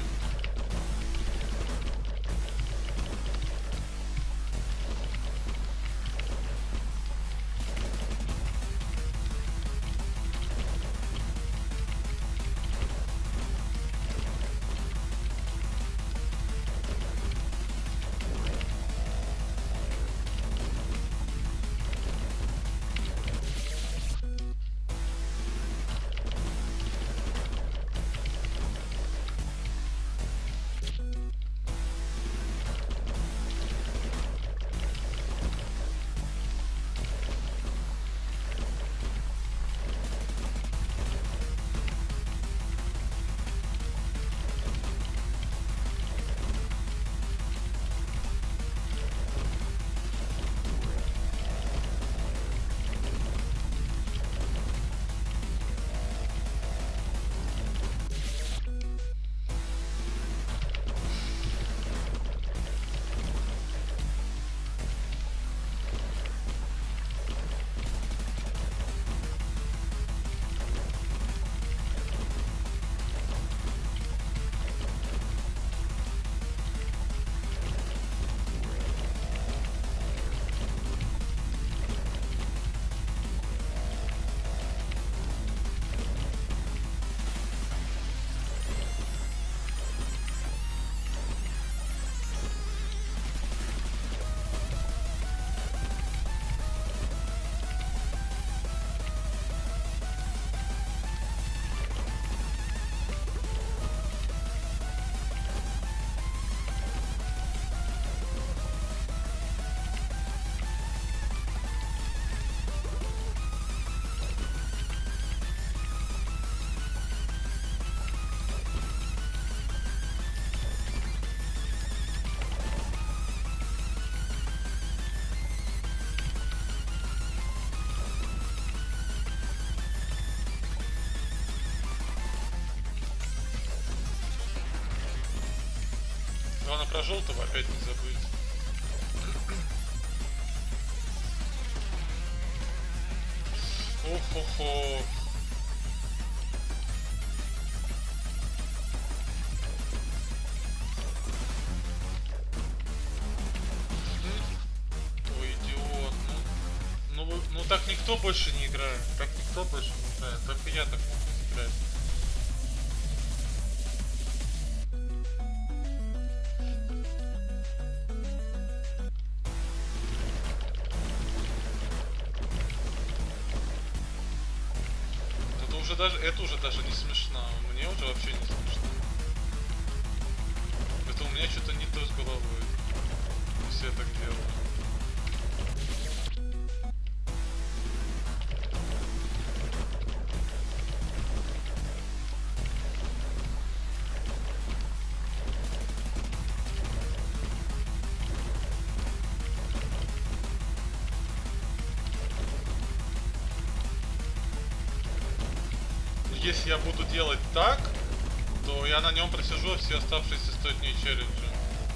Главное про желтого опять не забыть. Ох-хо-хо. Ой, идиот. Ну так никто больше не играет. Так никто больше не играет. Только я так могу играть. Это уже даже не смешно. Мне уже вообще не смешно. Это у меня что-то не то с головой. Если я так делаю. Если я буду делать так, то я на нем просижу все оставшиеся 100 дней челленджа.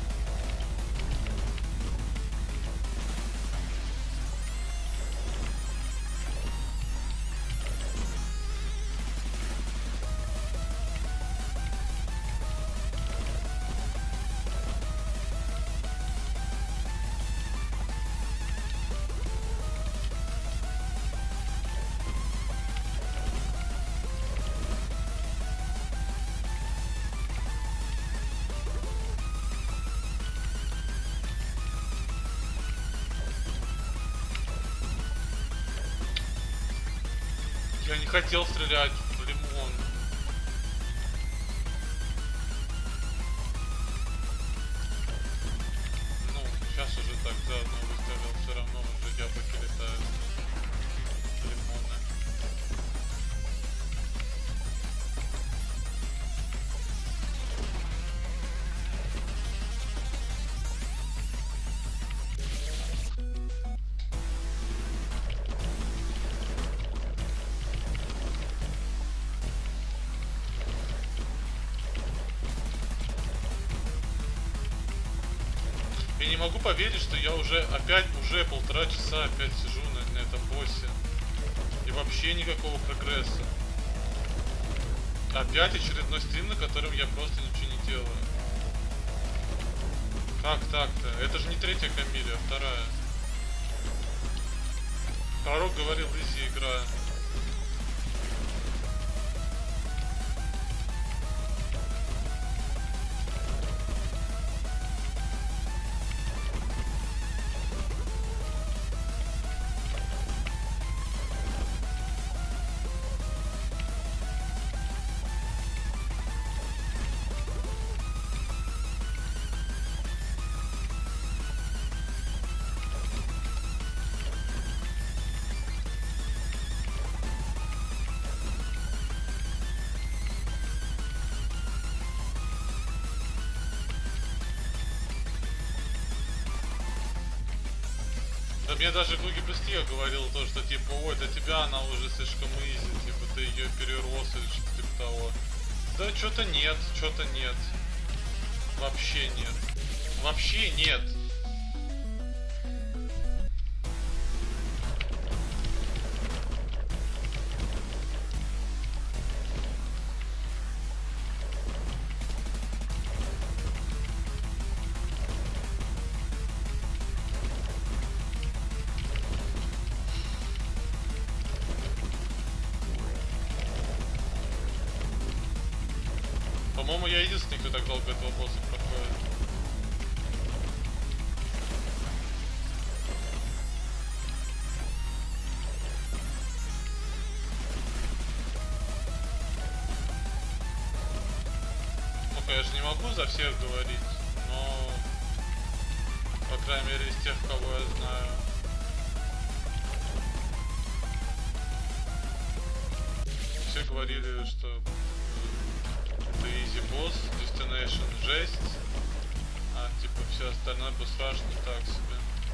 Я не хотел стрелять в лимон. Ну, сейчас уже так заодно выставил, все равно уже яблоки летают. Лимоны. Я не могу поверить, что я уже полтора часа опять сижу на этом боссе. И вообще никакого прогресса. Опять очередной стрим, на котором я просто ничего не делаю. Как так-то? Это же не третья Камиля, а вторая. Пророк говорил, изи игра. Да мне даже Гуги Плюстия говорил то, что типа, ой, для тебя она уже слишком изи, типа ты ее перерос или что-то типа того. Да что-то нет, что-то нет. Вообще нет. Вообще нет. По-моему, я единственный, кто так долго этого босса проходит. Ну, конечно, не могу за всех говорить, но, по крайней мере, из тех, кого я знаю. Все говорили, что это easy босс, destination жесть, а типа все остальное по страшно так себе.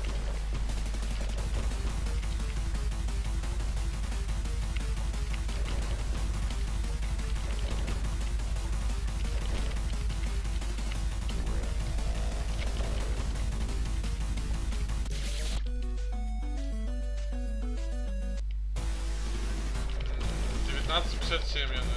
В 19:57 я начал.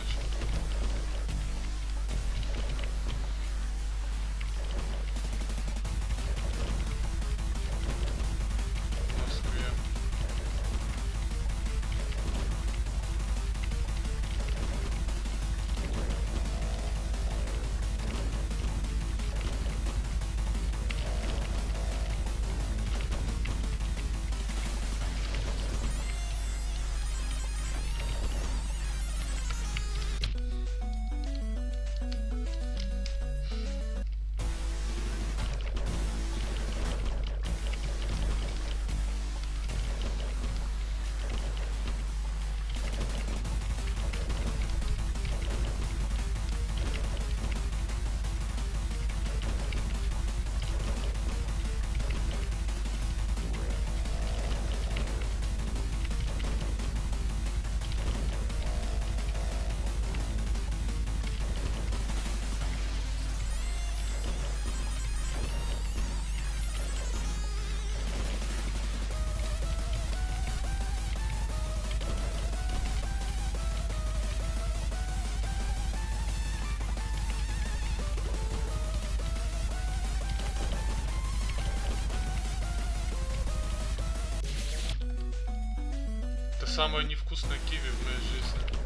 самое невкусное киви в моей жизни.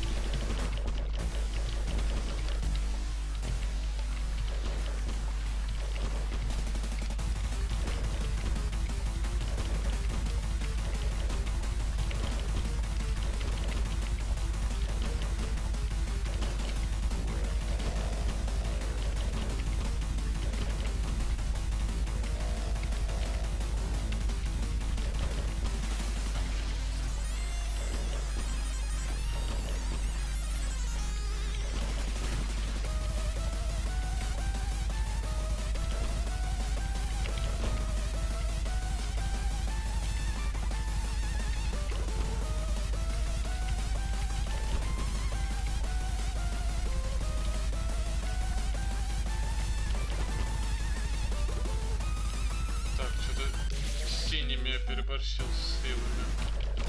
Переборщил с сливами.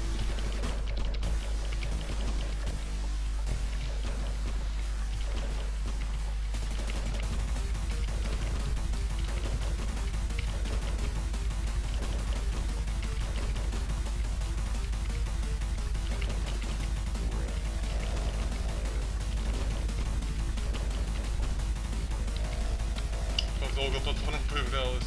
Как долго платформа появлялась.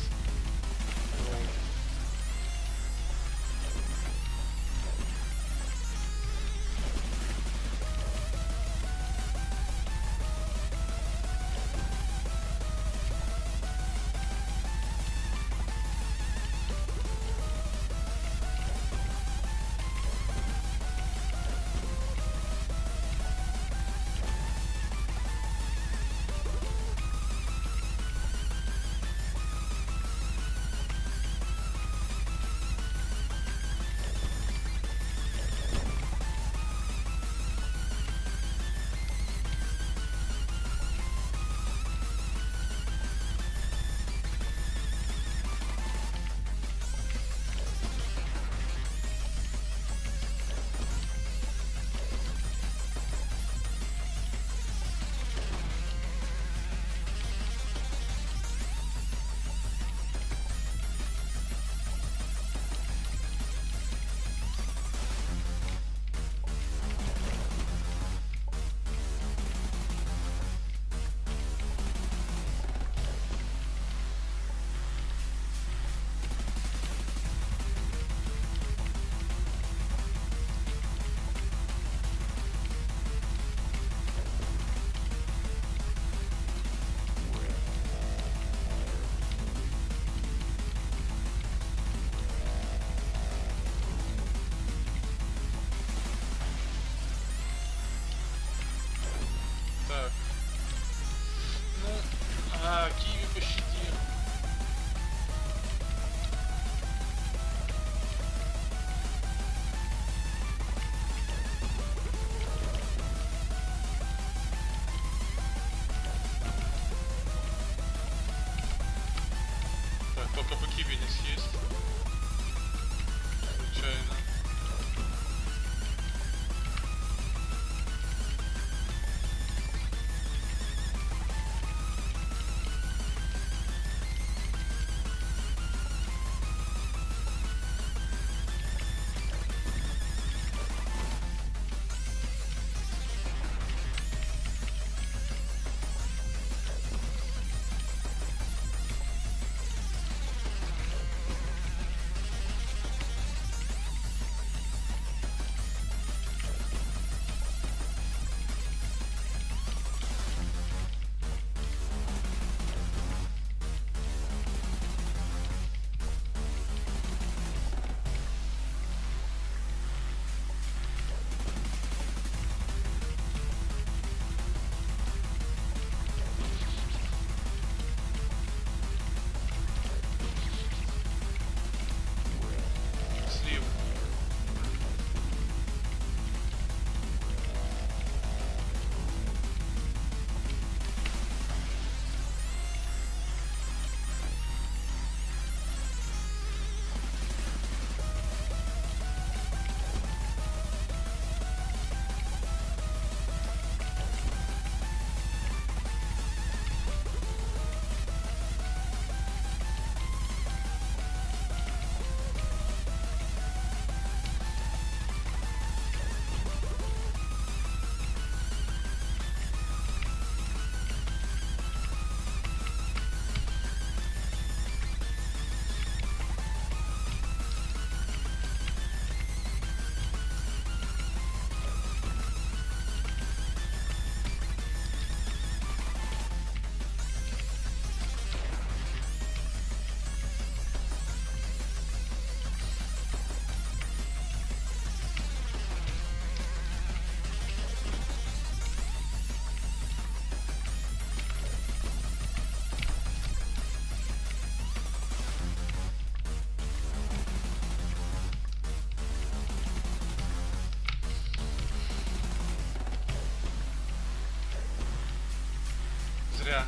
зря.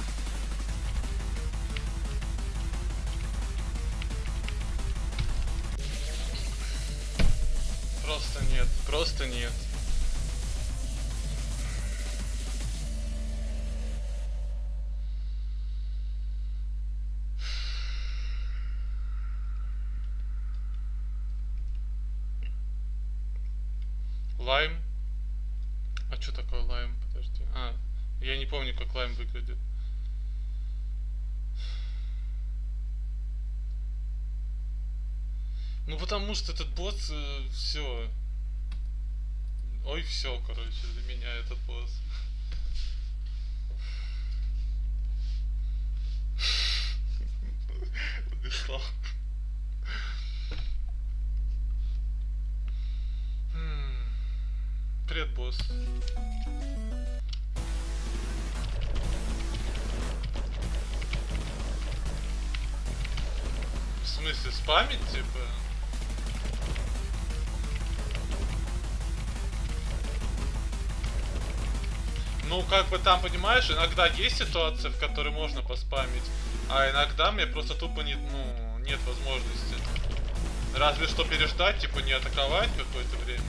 Просто нет, просто нет. Лайм? А что такое лайм? Подожди. А, я не помню, как лайм выглядит. Ну потому что этот босс все. Ой, все, короче, для меня этот босс. Владислав. Привет, босс. В смысле, спамить, типа? Ну, как бы там, понимаешь, иногда есть ситуация, в которой можно поспамить, а иногда мне просто тупо не, ну, нет возможности. Разве что переждать, типа не атаковать какое-то время.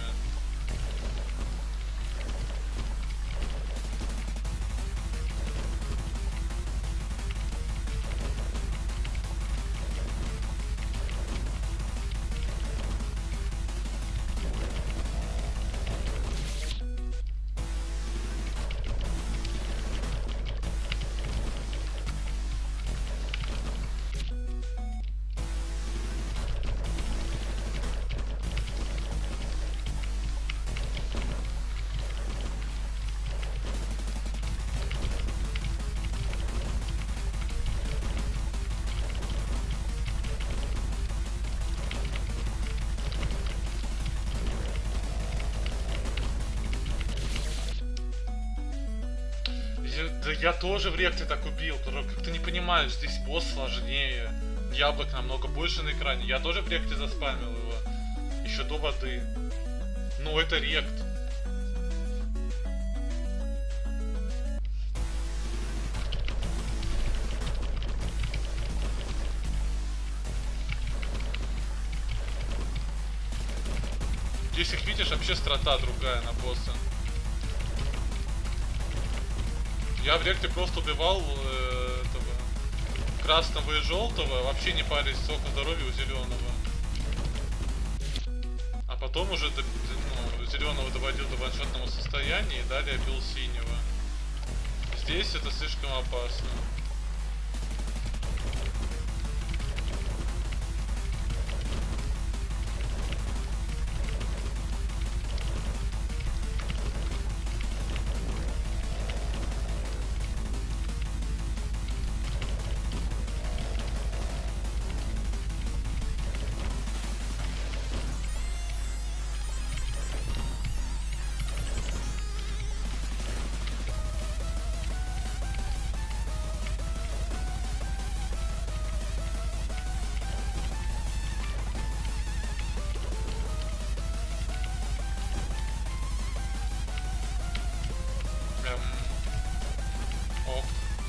Да я тоже в реакте так убил, как ты не понимаешь, здесь босс сложнее. Яблок намного больше на экране. Я тоже в реакте заспамил его. Еще до воды. Ну это рект. Здесь их видишь, вообще страта другая на босса. Я в ректе просто убивал этого красного и желтого, вообще не парясь, сколько здоровья у зеленого. А потом уже зеленого доводил до ваншотного состояния и далее бил синего. Здесь это слишком опасно. Ок.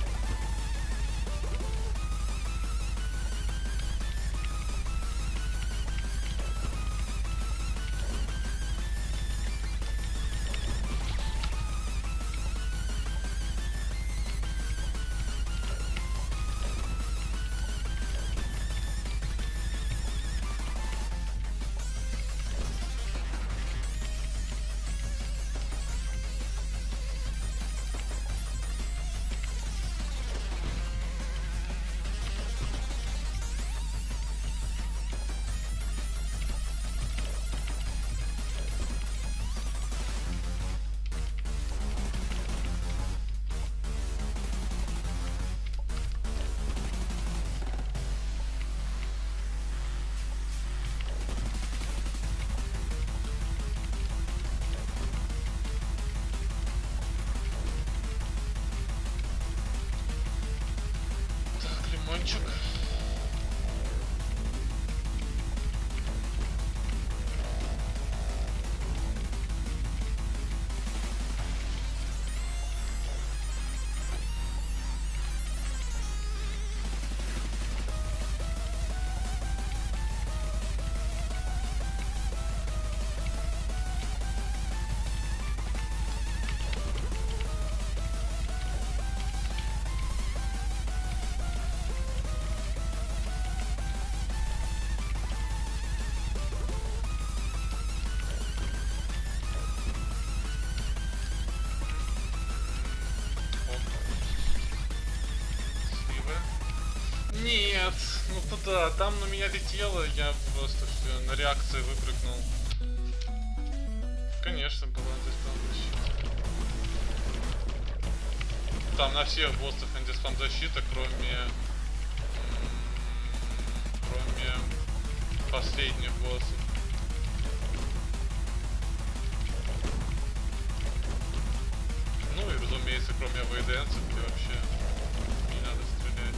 Так, лимончик. Ну да, там на меня летело, я просто все на реакции выпрыгнул. Конечно, была антиспам защита. Там на всех боссах антиспам защита, кроме последних боссов. Ну и разумеется, кроме авейденсов, где вообще не надо стрелять.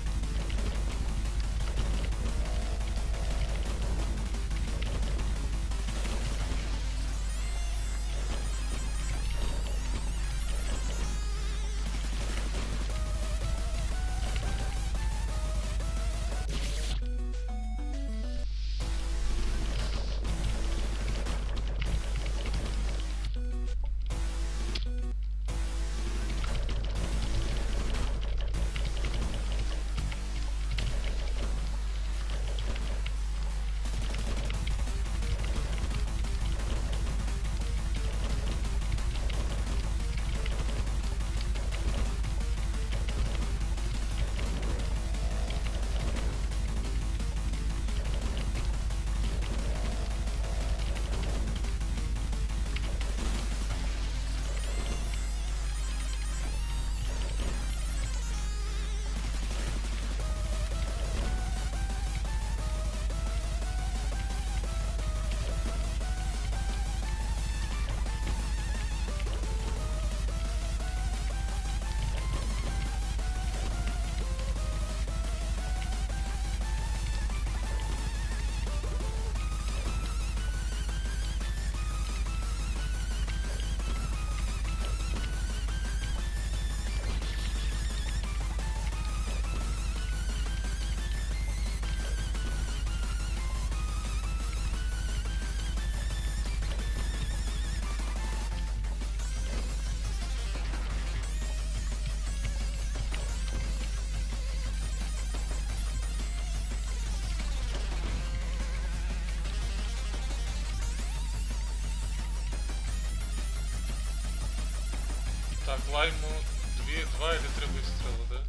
Так, Лайму 2 или 3 выстрела, да?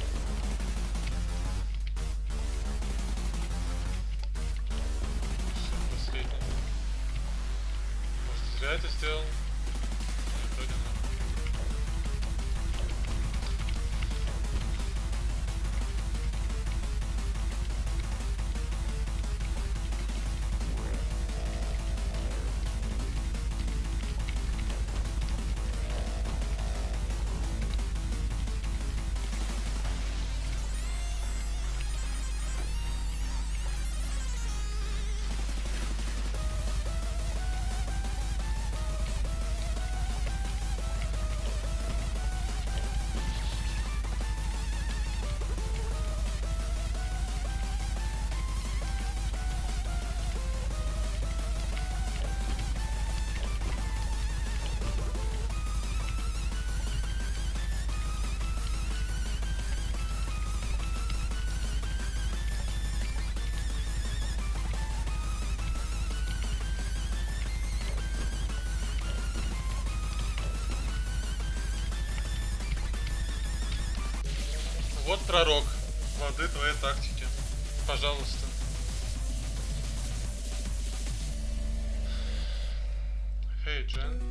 Все, последний. Может, зря это сделал? Нет, вроде нет. Вот пророк. Плоды твоей тактики. Пожалуйста. Hey, Jen.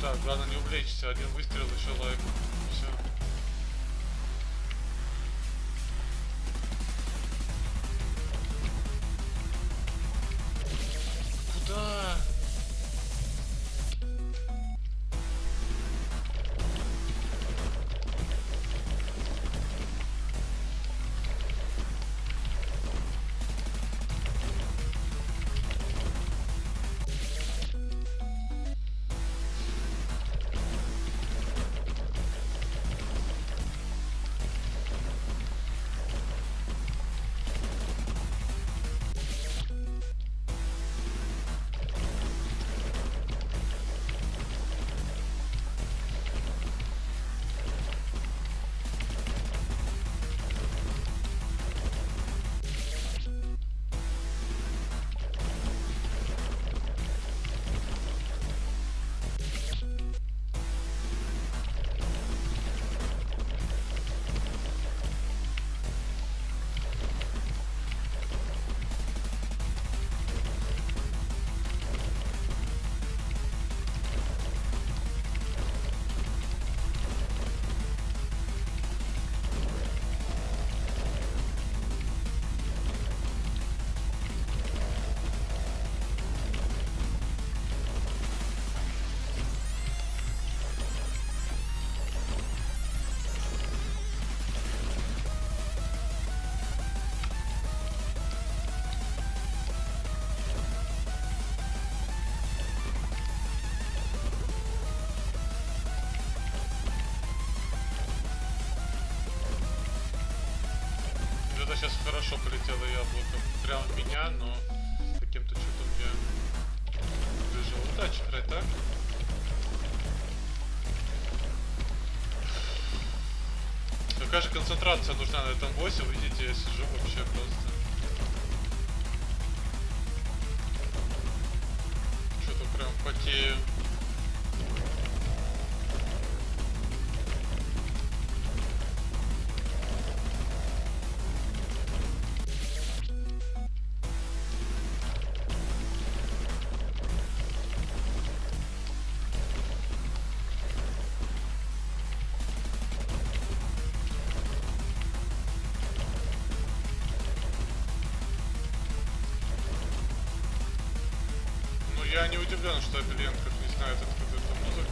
Да, главное не увлечься. Один выстрел, еще лайк. Все. Куда? Это сейчас хорошо полетело яблоко. Прям в меня, но каким-то чудом я выжил. Удачи, так? Какая же концентрация нужна на этом боссе? Вы видите, я сижу вообще просто. Что-то прям потею. Я не удивлен, что Обеленков не знает, откуда эта музыка.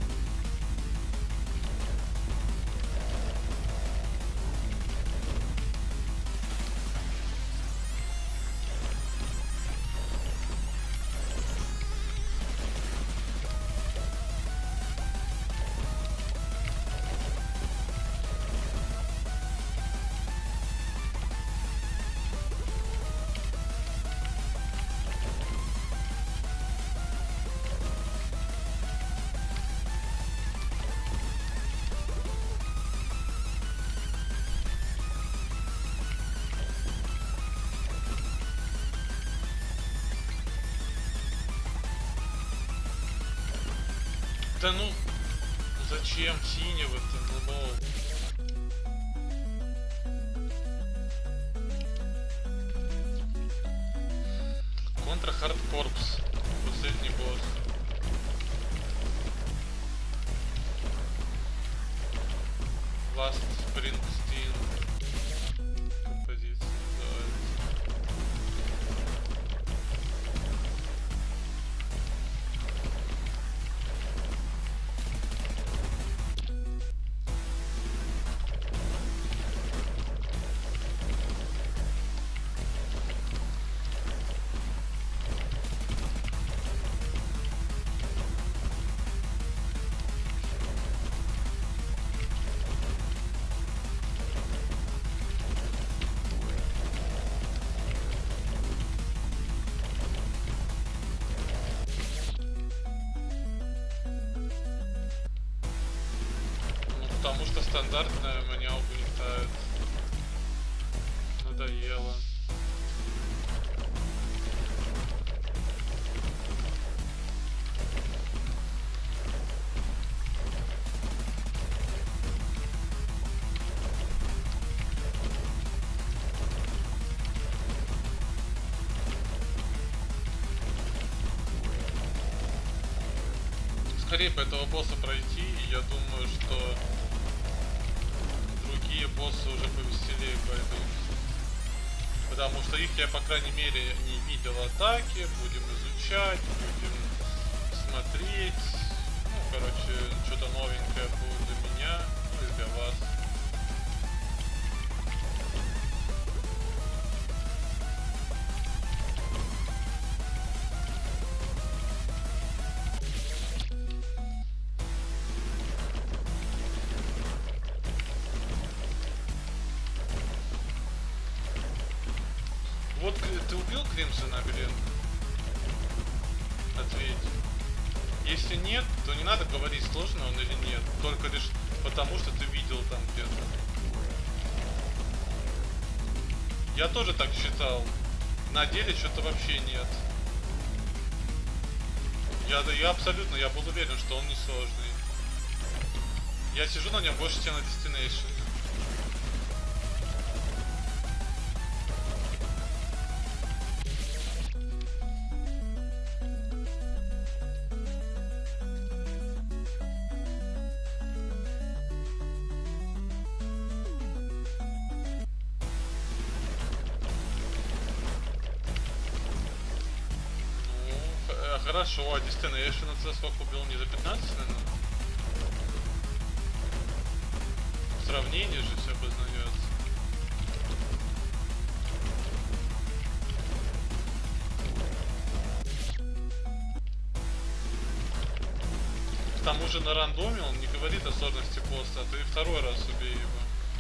Да ну, зачем синего-то, ну? Контра Hard Corps, последний босс. Last Springsteen. Композиция называется. Потому что стандартная меня угнетает. Надоело. скорее бы этого босса пройти, и я думаю, что другие боссы уже повеселее пойдут. Потому что их я, по крайней мере, не видел атаки, будем изучать, будем смотреть. Ну, короче, что-то новенькое будет для меня, ну и для вас. Вот ты убил Кримсона, блин? Ответь. Если нет, то не надо говорить, сложно он или нет. Только лишь потому, что ты видел там где-то. Я тоже так считал. На деле что-то вообще нет. Я абсолютно, я был уверен, что он не сложный. Я сижу на нем больше, чем на Destination. Хорошо, а Destination от сколько убил? Не за 15, наверное? В сравнении же все познается. К тому же на рандоме он не говорит о сложности босса, а ты второй раз убей его.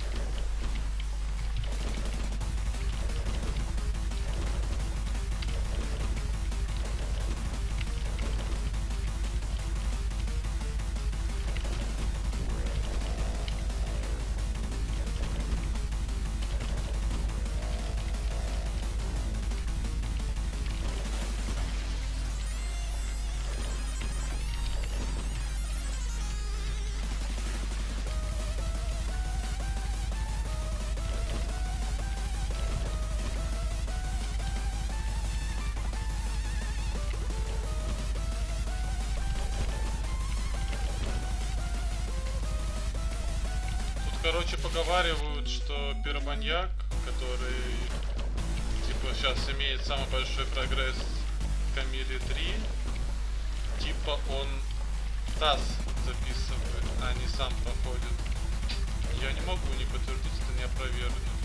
Короче, поговаривают, что пироманьяк, который типа сейчас имеет самый большой прогресс в Камиле 3, типа он ТАСС записывает, а не сам проходит. Я не могу не подтвердить, это не опровергнуть.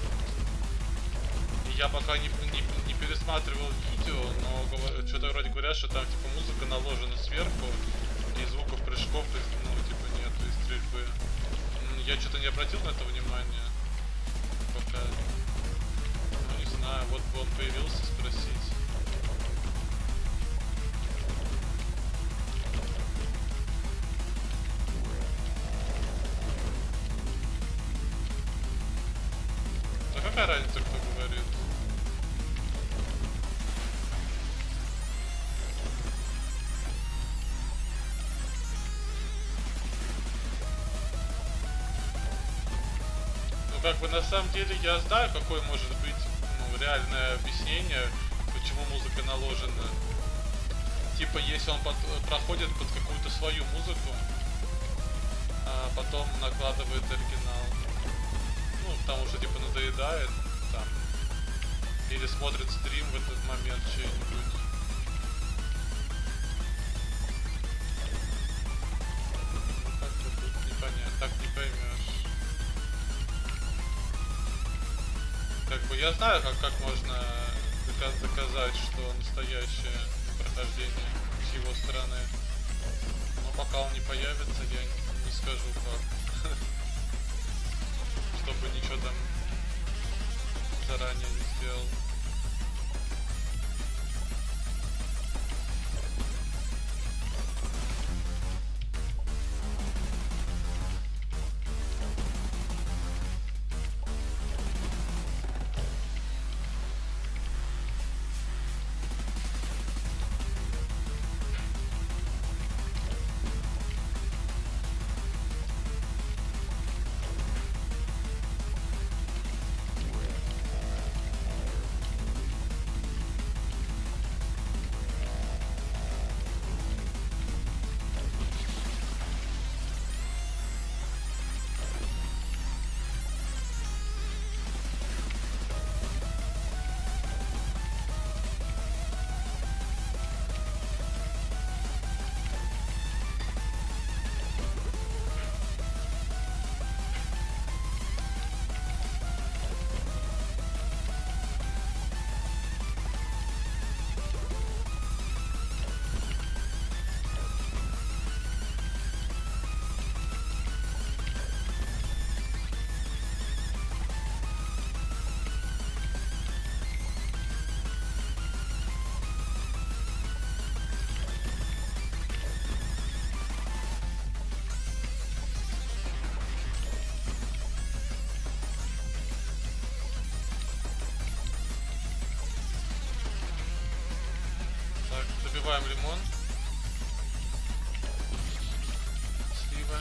Я пока не пересматривал видео, но что-то вроде говорят, что там типа музыка наложена сверху, и звуков прыжков, ну типа нету, и стрельбы. Я что-то не обратил на это внимание пока. Ну не знаю, вот бы он появился, спросить. А какая разница, кто говорит? Как бы на самом деле я знаю, какое может быть реальное объяснение, почему музыка наложена. Типа если он проходит под какую-то свою музыку, а потом накладывает оригинал. Ну, потому что типа надоедает там. Или смотрит стрим в этот момент чей-нибудь. Ну как-то тут непонятно, так не поймешь. Как бы я знаю, как можно доказать, что настоящее прохождение с его стороны. Но пока он не появится, я не скажу как. Чтобы ничего там заранее не сделал. Сливаем лимон. Слива.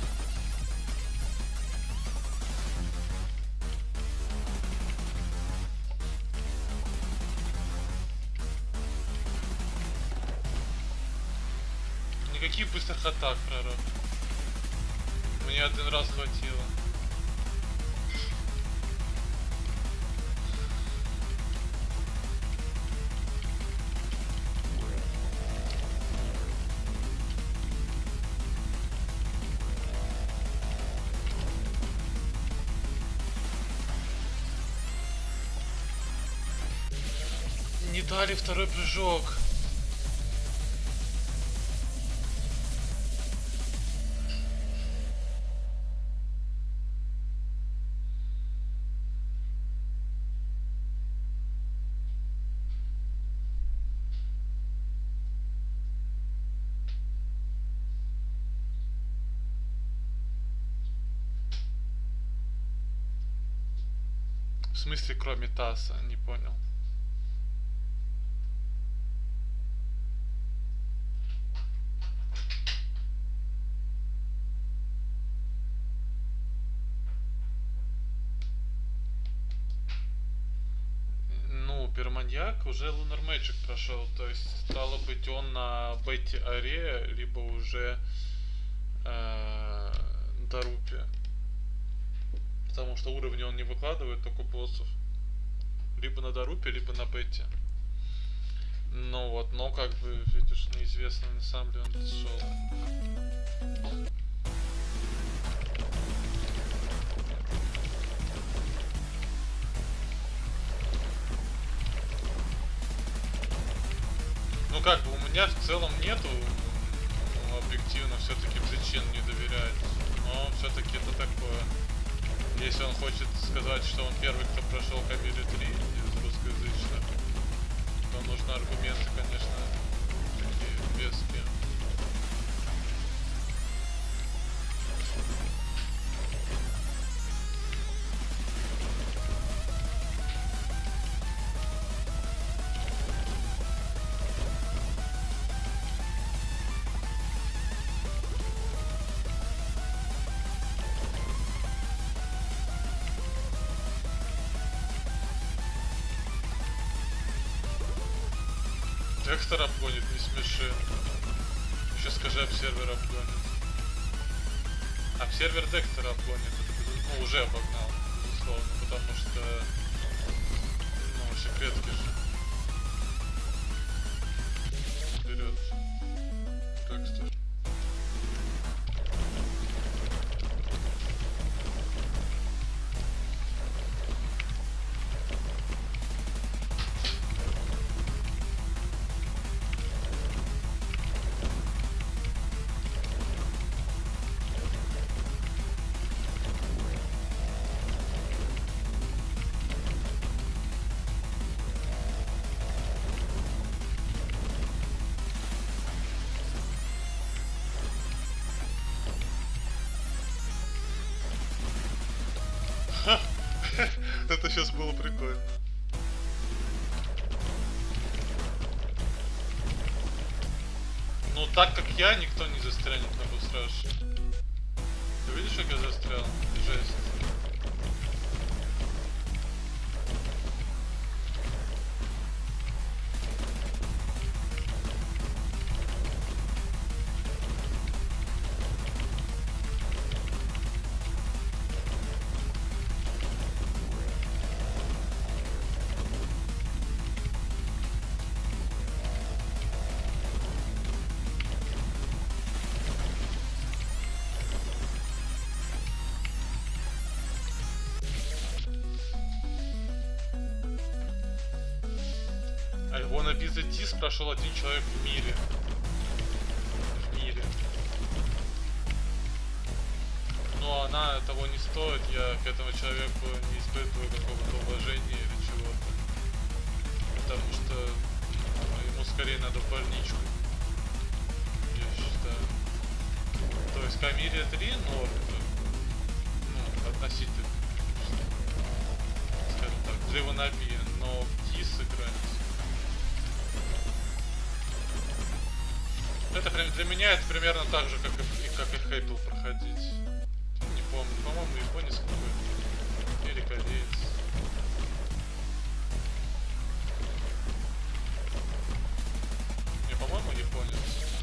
Никаких быстрых атак, пророк. Мне один раз хватило. Не дали второй прыжок. В смысле, кроме Таса? Не понял. Ну, Пироманьяк уже Lunar Magic прошел, то есть стало быть он на Бетти Аре, либо уже Дарупе. Потому что уровни он не выкладывает, только боссов. Либо на Дарупе, либо на Бетти. Ну вот, но как бы, видишь, неизвестно, на самом деле он дошел. Ну как бы, у меня в целом нету объективно все-таки причин не доверять. Но все-таки это такое. Если он хочет сказать, что он первый, кто прошел Камиле 3 из русскоязычных, то нужны аргументы, конечно, такие веские. Декстер обгонит, не смеши. Еще скажи, обсервер обгонит. Обсервер Декстера обгонит. Это, ну, уже обогнал, безусловно, потому что, ну, секретки же берет Декстер. Это сейчас было прикольно. Ну так как я, никто не застрянет на бусраш. Ты видишь, как я застрял? Жесть. Альвона Бизетис прошел один человек в мире. Но она того не стоит, я к этому человеку не испытываю какого-то уважения или чего-то. Потому что ему скорее надо в больничку. Я считаю. То есть Камилия 3 норм. Ну, относительно. Скажем так, Древонаби, но Тис играет. Это для меня это примерно так же, как и Хейпл проходить. Не помню, по-моему, японец какой-то. Или кореец. Не, по-моему, японец.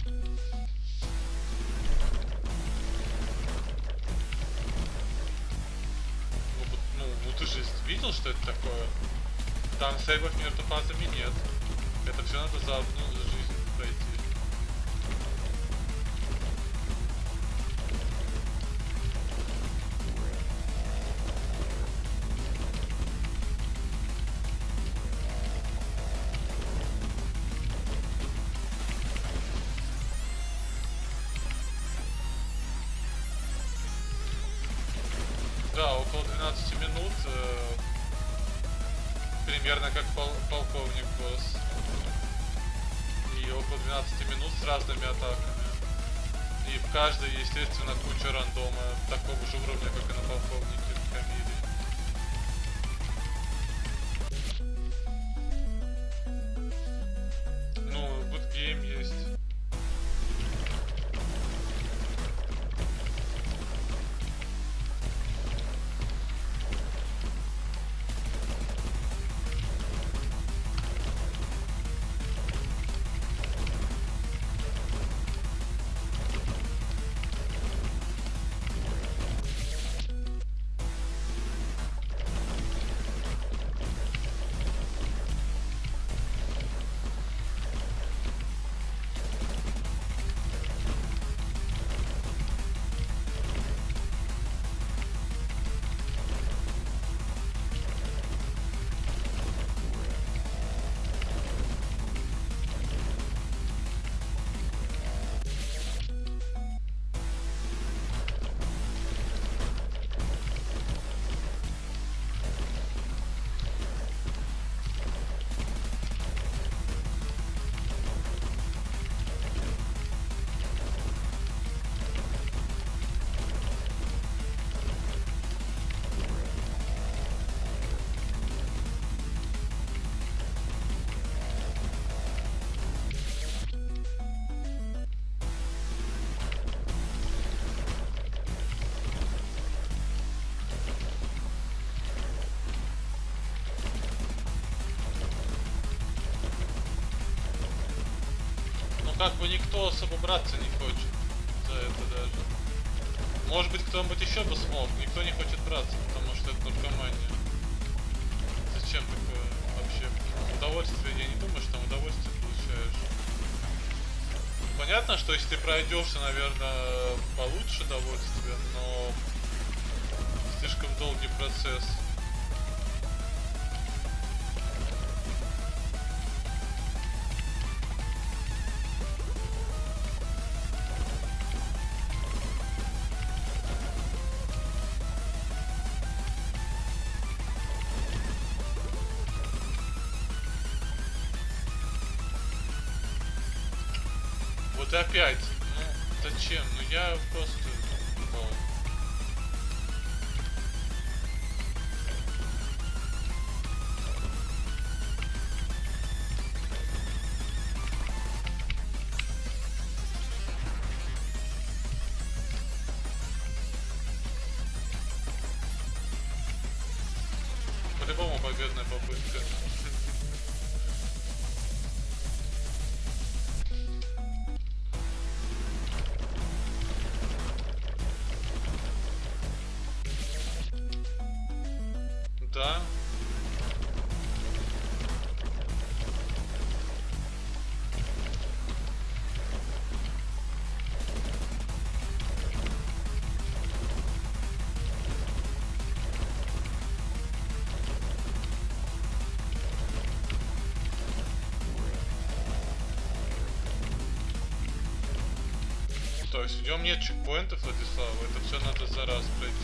Ну ты же видел, что это такое? Там сейвов между фазами нет. Это все надо за одну жизнь пройти. Да, около 12 минут, примерно как полковник босс. И около 12 минут с разными атаками. И в каждой, естественно, куча рандома такого же уровня, как и на полковнике в Камиле. Ну, гудгейм есть. Как бы никто особо браться не хочет за это даже. Может быть, кто-нибудь еще бы смог, никто не хочет браться, потому что это наркомания. Зачем такое вообще? Удовольствие, я не думаю, что там удовольствие получаешь. Понятно, что если ты пройдешься, наверное, получше удовольствие, но слишком долгий процесс. Вот опять, ну зачем? Ну я просто... Ну. По-любому победная попытка. Да. То есть в нем нет чекпоинтов, Владислава, это все надо за раз пройти.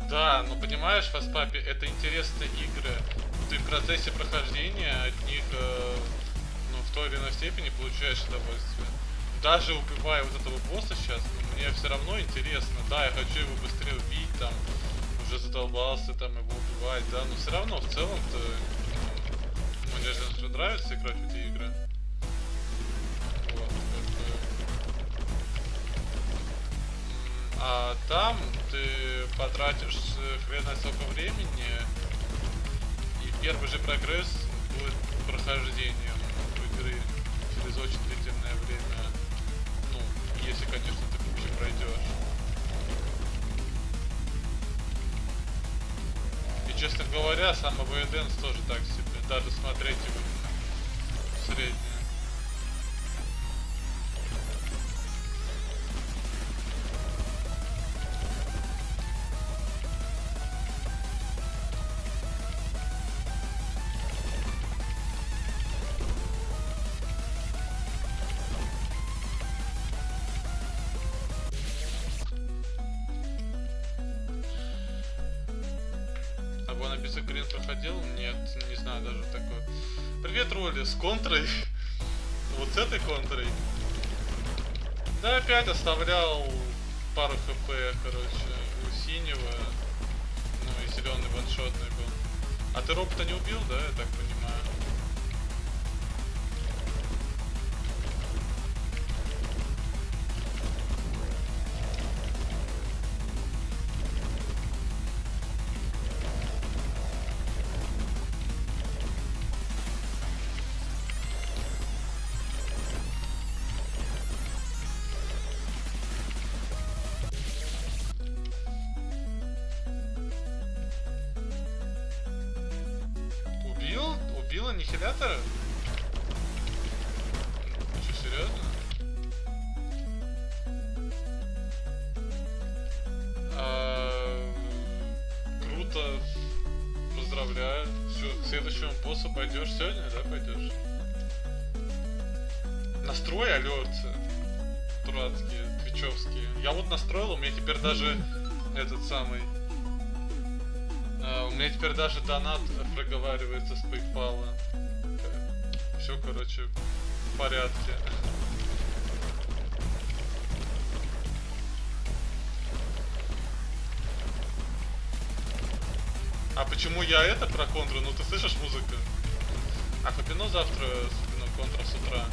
Да, но понимаешь, Фастпапе, это интересные игры. Ты в процессе прохождения от них, ну, в той или иной степени получаешь удовольствие. Даже убивая вот этого босса сейчас, ну, мне все равно интересно. Да, я хочу его быстрее убить, там, уже задолбался там его убивать, да, но все равно в целом-то, ну, мне же нравится играть в эти игры. Вот, как бы. А там ты потратишь хрен знает сколько времени, и первый же прогресс будет прохождением игры через очень длительное время. Ну, если, конечно, ты вообще пройдешь. И, честно говоря, сам Avoidance тоже так себе, даже смотреть его в среднее. Безукрин проходил? Нет, не знаю даже такое. Привет, Роли, с контрой. Вот с этой контрой. Да, опять оставлял пару хп, короче, у синего. Ну и зеленый ваншотный был. А ты робота не убил, да, я так понимаю? Убил аннихилятора? Че, серьезно? Круто. Поздравляю. Все, к следующему боссу пойдешь сегодня, да, пойдешь? Настрой алерты. Дурацкие, твичевские. Я вот настроил, у меня теперь даже этот самый... у меня теперь даже донат проговаривается с PayPal. Все, короче, в порядке. А почему я это про контру? Ну ты слышишь музыку? А Фабино завтра контра с утра.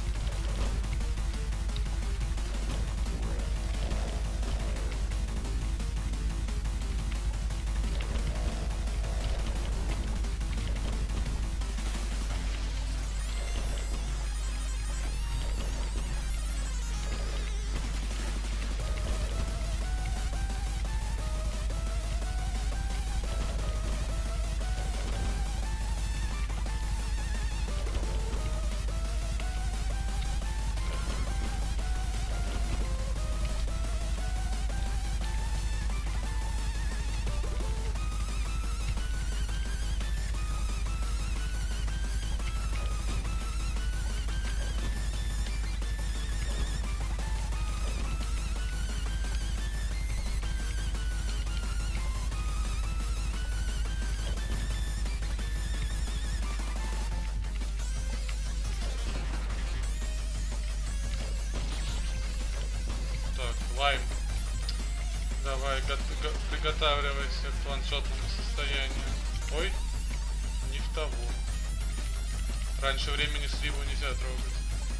Лайм, давай, приготавливайся к ваншотному состоянию. Ой, не в того. Раньше времени сливу нельзя трогать.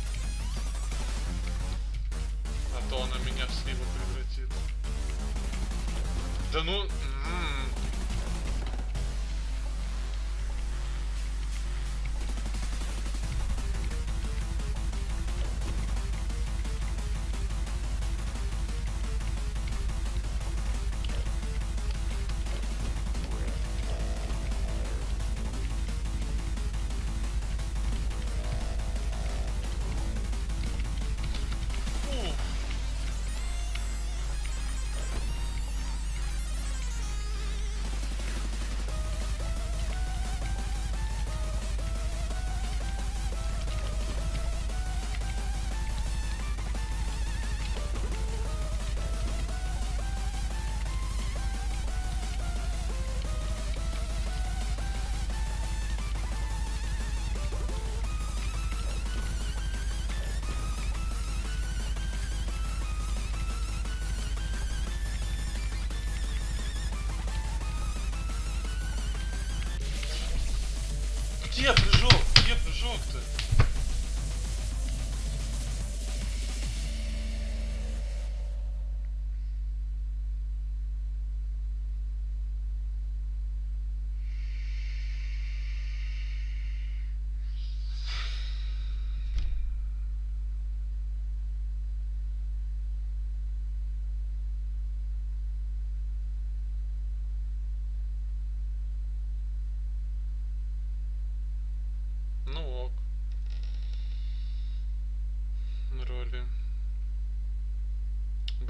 А то она меня в сливу превратит. Да ну...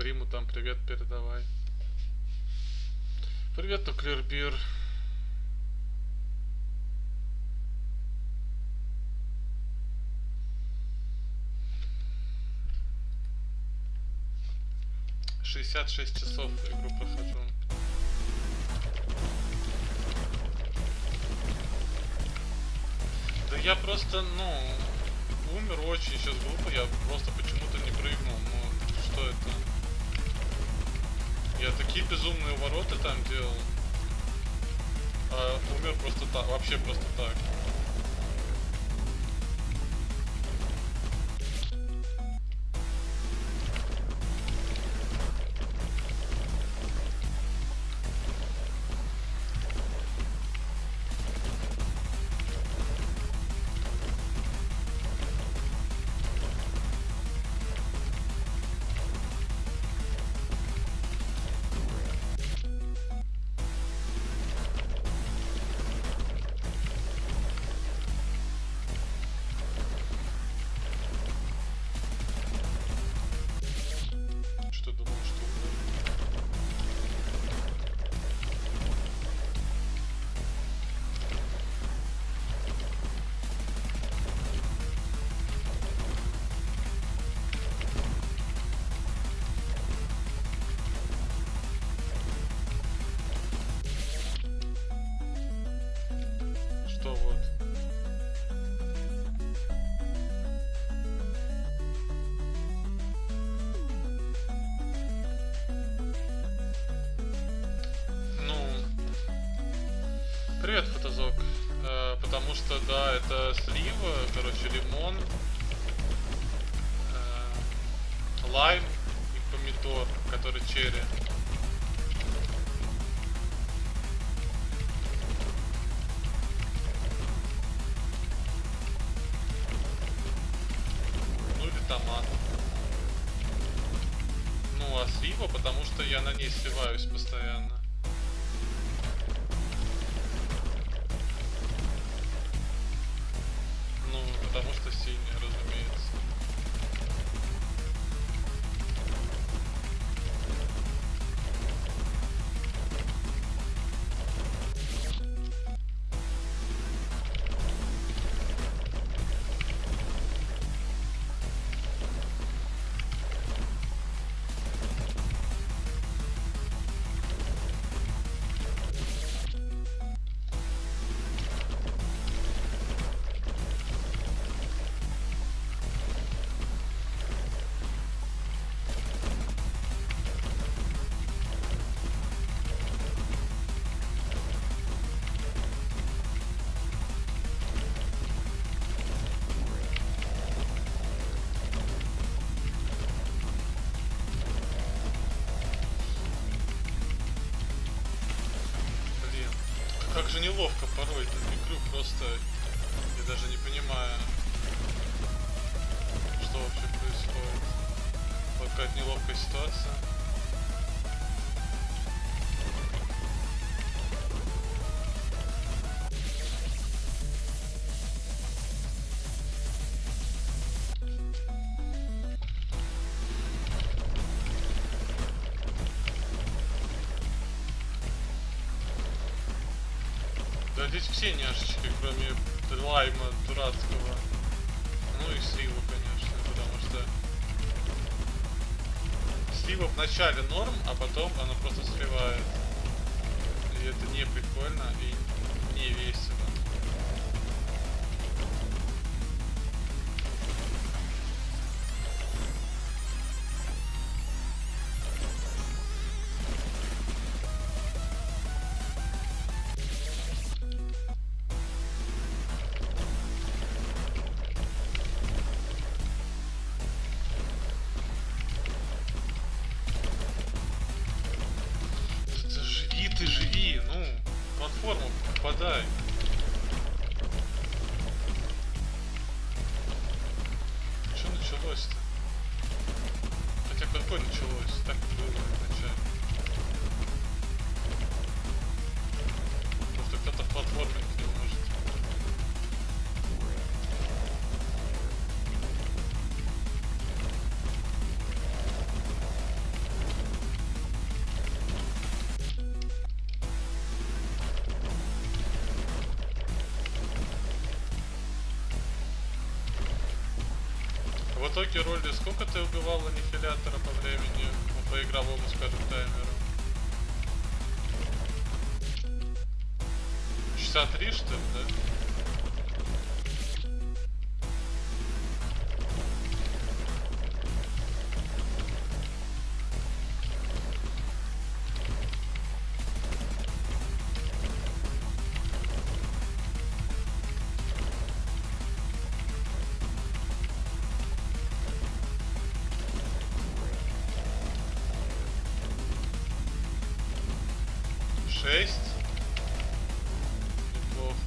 Риму там привет передавай. Привет, Туклербир. «66 часов игру прохожу. Да я просто, умер очень сейчас глупо, я просто почему-то не прыгнул, что это? Я такие безумные ворота там делал, а умер просто так, вообще просто так. Привет, Фотозок. Потому что, да, это слива, короче, лимон, лайм и помидор, который черри. Ну или томат. Ну а слива, потому что я на ней сливаюсь постоянно. Потому что синяя, разумеется. Как же неловко порой эту игру, просто я даже не понимаю, что вообще происходит. Вот какая-то неловкая ситуация. Да здесь все няшечки, кроме лайма дурацкого. Ну и слива, конечно, потому что слива в начале норм, а потом она просто сливает. И это не прикольно и не весело. Ты живи, ну, платформу попадай. Что началось-то? Хотя какое началось? Так было вначале. Просто кто-то в платформе не может. итоге, Ролли, сколько ты убивал аннихилятора по времени, ну, по игровому, скажем, таймеру? 63, что ли, да? Неплохо.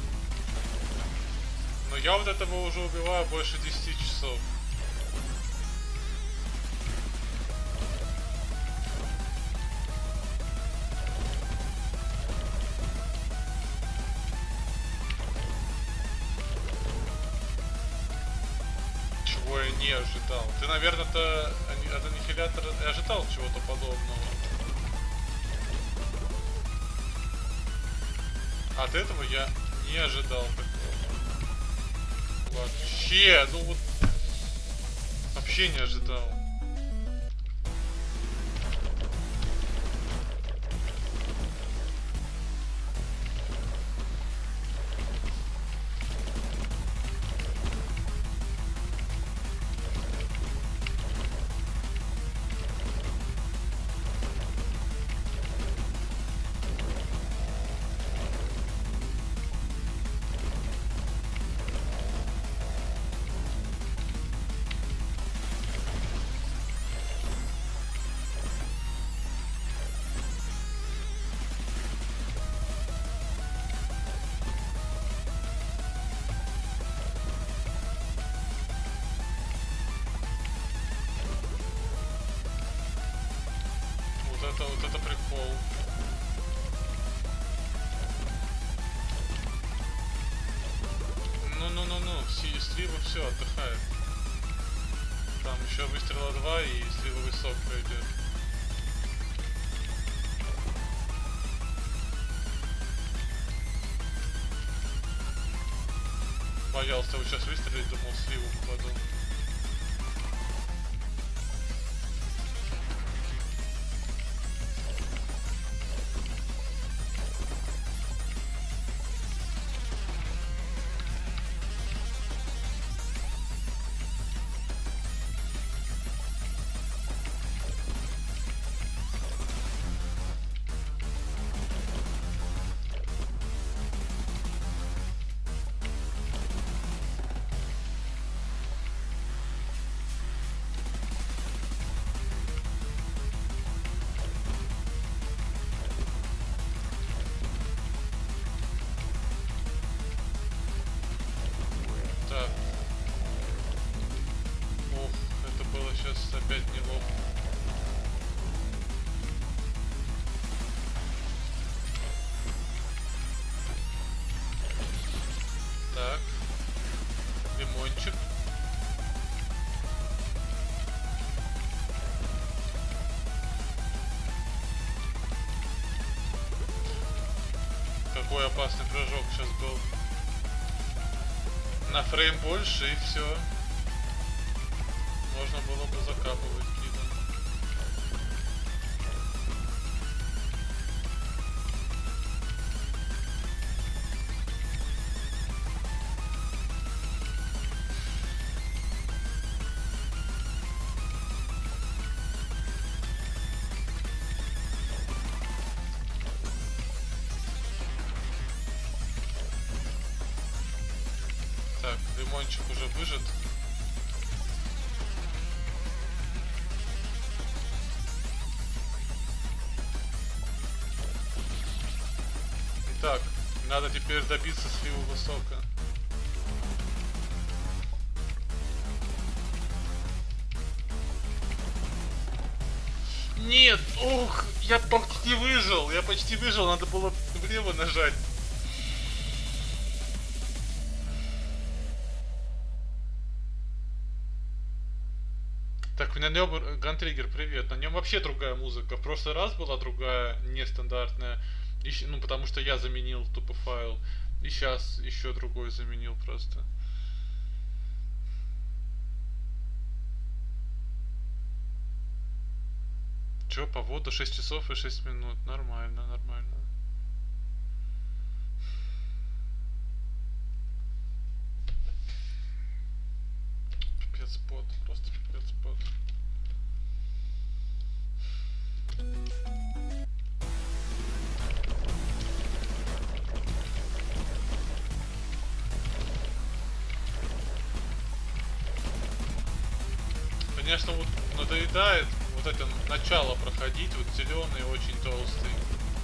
Но я вот этого уже убиваю больше 10 часов. Чего я не ожидал. Ты, наверное, от аннихилятора ожидал чего-то подобного. От этого я не ожидал такого. Вообще, ну вот... Вообще не ожидал. Вот это прикол. Ну, слива все, отдыхает. Там еще выстрела 2 и сливовый сок пройдет. Боялся его сейчас выстрелить, думал, сливу попаду. Опять неловко. Так. Лимончик. Какой опасный прыжок сейчас был. На фрейм больше и все. Можно было бы закапывать гидом. Так, лимончик уже выжат. Так, надо теперь добиться сливового сока. Нет, ох, я почти выжил, надо было влево нажать. Так, на нем Гантриггер, привет. На нем вообще другая музыка. В прошлый раз была другая, нестандартная. Ну, потому что я заменил тупо файл. И сейчас еще другой заменил просто. Чё, по воду 6 часов и 6 минут. Нормально, нормально. Пипец пот, просто пипец пот. Конечно, вот надоедает вот это начало проходить, вот зеленый очень толстый.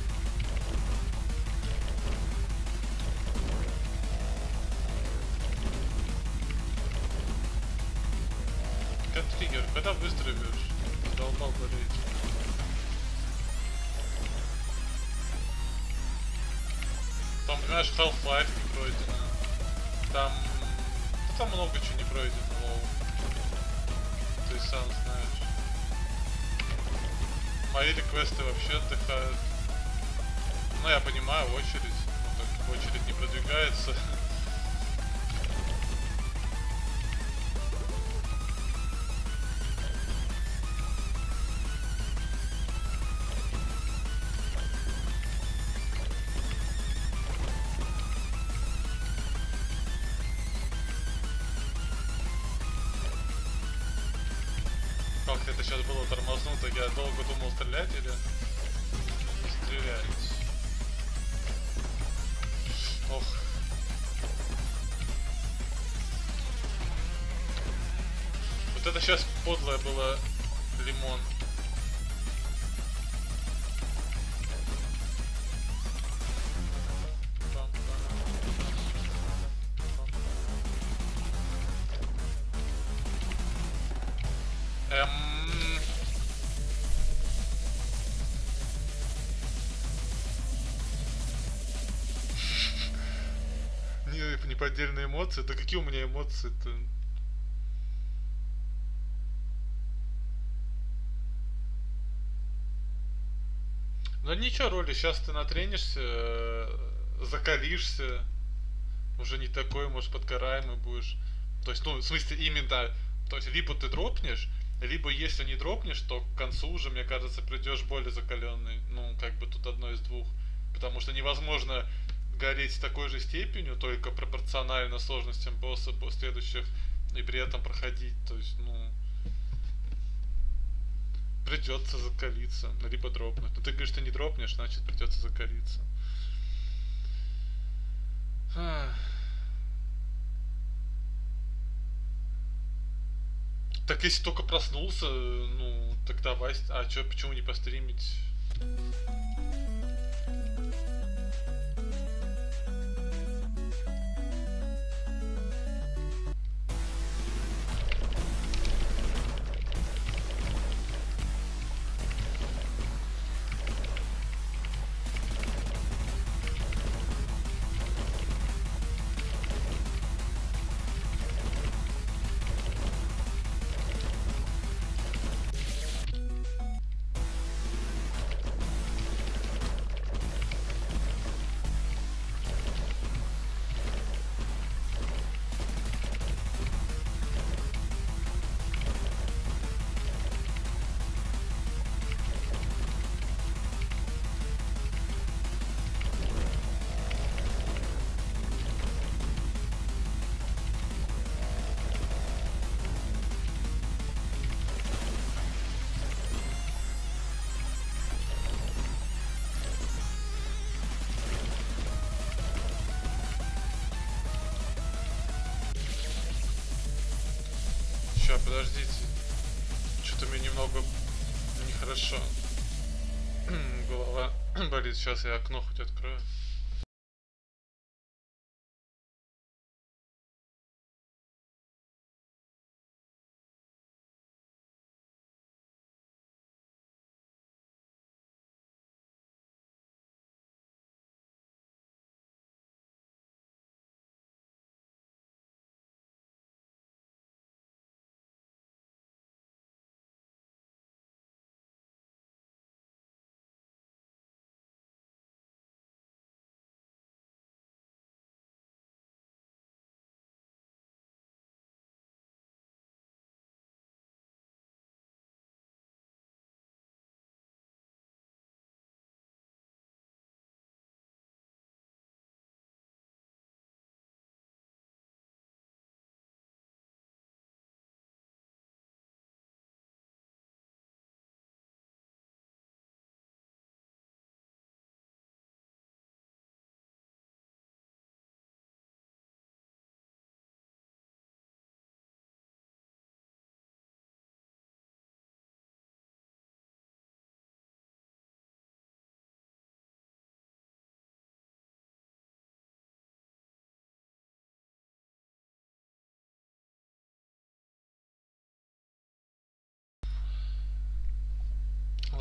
Как триггер, когда выстрелишь? Долбал болеть. Там, понимаешь, Half-Life не пройдено. Там... Да там много чего не пройдено, лол. Ты сам знаешь. Мои реквесты вообще отдыхают. Ну, я понимаю, очередь. Ну, так очередь не продвигается. Как это сейчас было тормознуто, я долго думал, стрелять или не стрелять. Ох. Вот это сейчас подлое было, лимон. Неподдельные эмоции? Да какие у меня эмоции-то? Ну ничего, Роли, сейчас ты натренишься, закалишься, уже не такой, может, подгораемый будешь. То есть, ну, в смысле, именно, то есть, либо ты дропнешь, либо если не дропнешь, то к концу уже, мне кажется, придешь более закаленный. Ну, как бы тут одно из двух. Потому что невозможно гореть с такой же степенью, только пропорционально сложностям босса следующих, и при этом проходить. То есть, ну, придется закалиться, либо дропнуть. Но ты говоришь, что не дропнешь, значит придется закалиться. Так если только проснулся, ну, так давай. А чё, почему не постримить? Ща, подождите. Что-то мне немного нехорошо. Голова болит. Сейчас я окно хоть открою.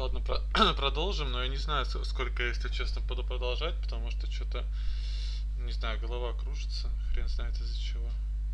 Ладно, продолжим, но я не знаю, сколько я, если честно, буду продолжать, потому что что-то, не знаю, голова кружится, хрен знает из-за чего.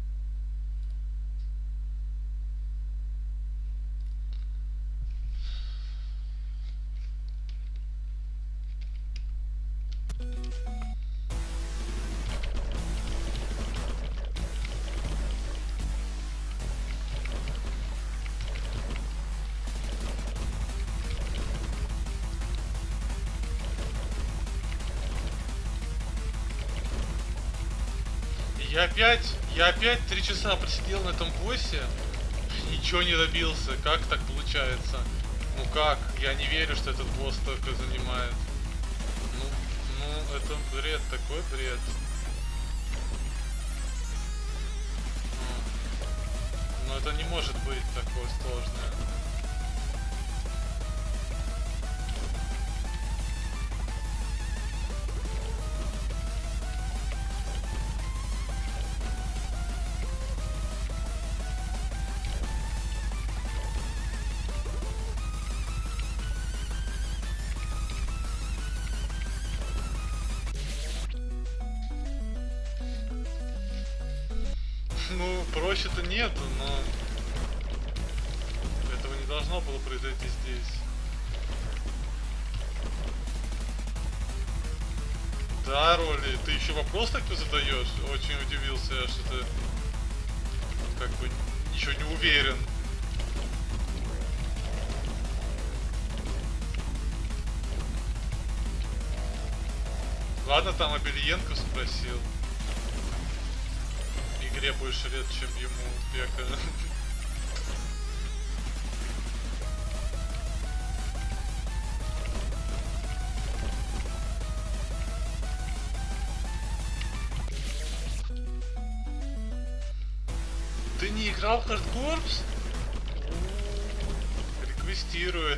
Я опять 3 часа просидел на этом боссе, ничего не добился. Как так получается? Ну как? Я не верю, что этот босс только занимает. Ну, это бред, такой бред. Но это не может быть такое сложное. Ну, проще-то нету, но этого не должно было произойти здесь. Да, Роли, ты еще вопрос такой задаешь? Очень удивился я, что ты как бы еще не уверен. Ладно, там Абельенко спросил. Игре больше лет, чем ему, Пека. Ты не играл в Hard Corps? Реквестирую.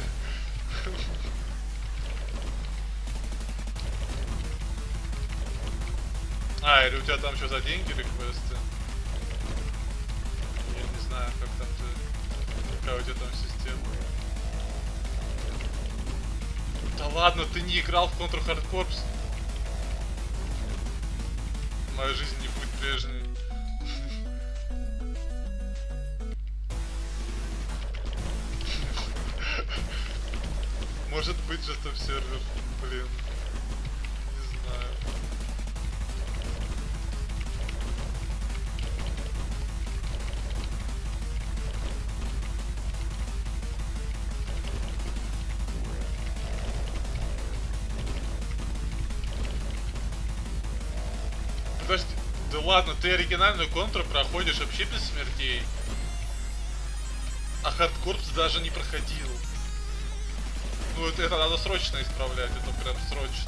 А, или у тебя там что за деньги реквесты? Я не знаю, как там ты... Какая у тебя там система? Да ладно, ты не играл в Contra Hard Corps? Моя жизнь не будет прежней. Может быть, что-то в сервер, блин. Не знаю. Подожди, да ладно, ты оригинальную контру проходишь вообще без смертей. А Hard Corps даже не проходил. Ну это надо срочно исправлять, это прям срочно.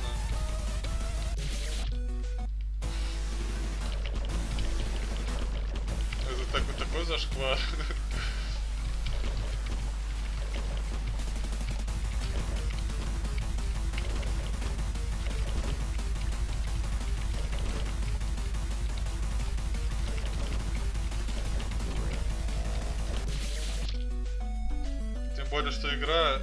Это такой зашквар. Тем более, что игра...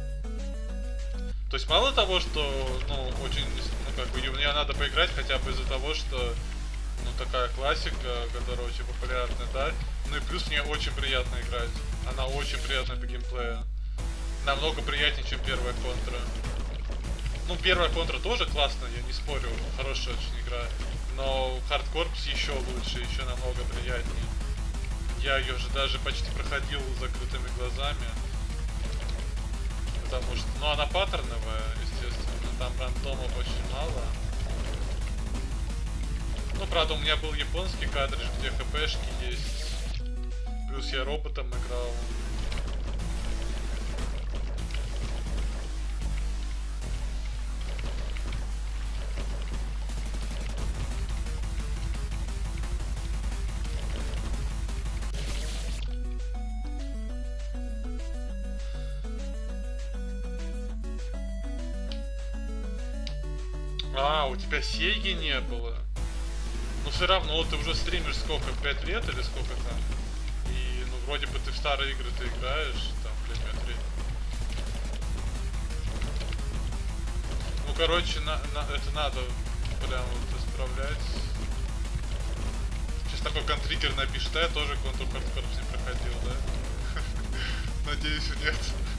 То есть мало того, что, ну, очень, ну, как бы, в нее надо поиграть хотя бы из-за того, что, ну, такая классика, которая очень популярна, да? Ну и плюс мне очень приятно играть. Она очень приятная по геймплею. Намного приятнее, чем первая контра. Ну, первая контра тоже классная, я не спорю, хорошая очень игра. Но Hard Corps еще лучше, еще намного приятнее. Я ее же даже почти проходил с закрытыми глазами. Потому что, ну, она паттерновая, естественно, там рандомов очень мало. Ну, правда, у меня был японский картридж, где хпшки есть. Плюс я роботом играл. А, у тебя Сеги не было. Но все равно, ты уже стримишь сколько, 5 лет или сколько там? И, ну, вроде бы ты в старые игры ты играешь, там, лет 5 лет. короче, это надо прям вот исправлять. Сейчас такой контригер напишет, а я тоже контур хардкор не проходил, да? Надеюсь, нет.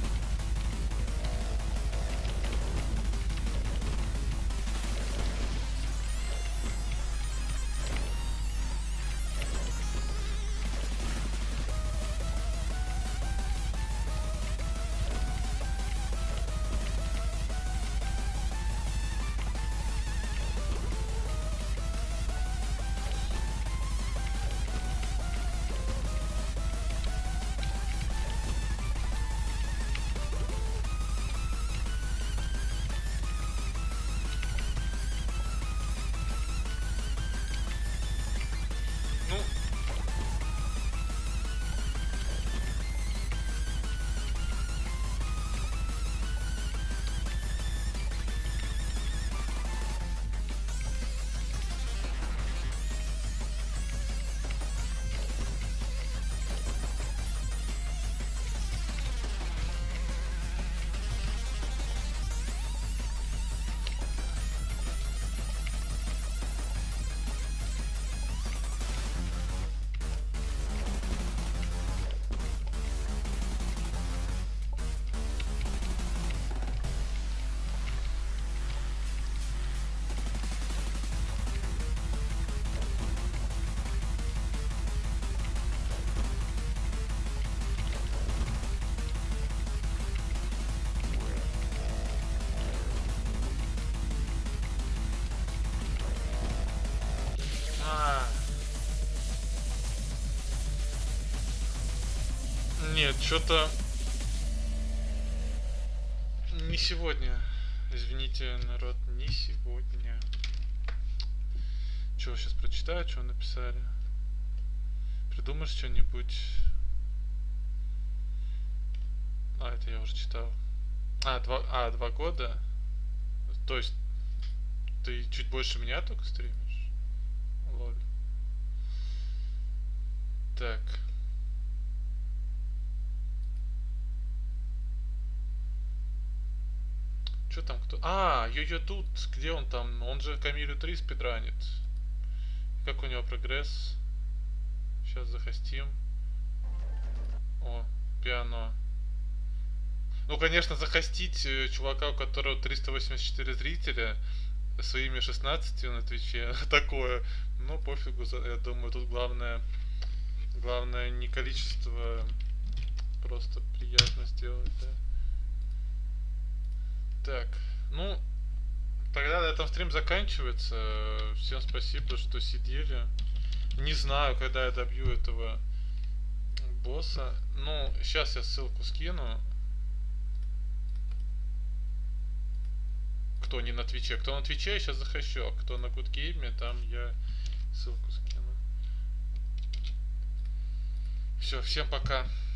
Нет, что-то не сегодня. Извините, народ, не сегодня. Что, сейчас прочитаю, что написали? Придумаешь что-нибудь? А, это я уже читал. Два года? То есть ты чуть больше меня только стримишь? Лоль. Так. Что там кто? Йо-Йо тут. Где он там? Он же Камилю 3 спидранит. Как у него прогресс? Сейчас захостим. О, пиано. Ну, конечно, захостить чувака, у которого 384 зрителя, своими 16 на Твиче, такое. Ну, пофигу, я думаю, тут главное не количество, просто приятно сделать, да. Так, ну, тогда на этом стрим заканчивается. Всем спасибо, что сидели. Не знаю, когда я добью этого босса. Ну, сейчас я ссылку скину. Кто не на Твиче. Кто на Твиче, я сейчас захощу. А кто на Good Game, там я ссылку скину. Все, всем пока.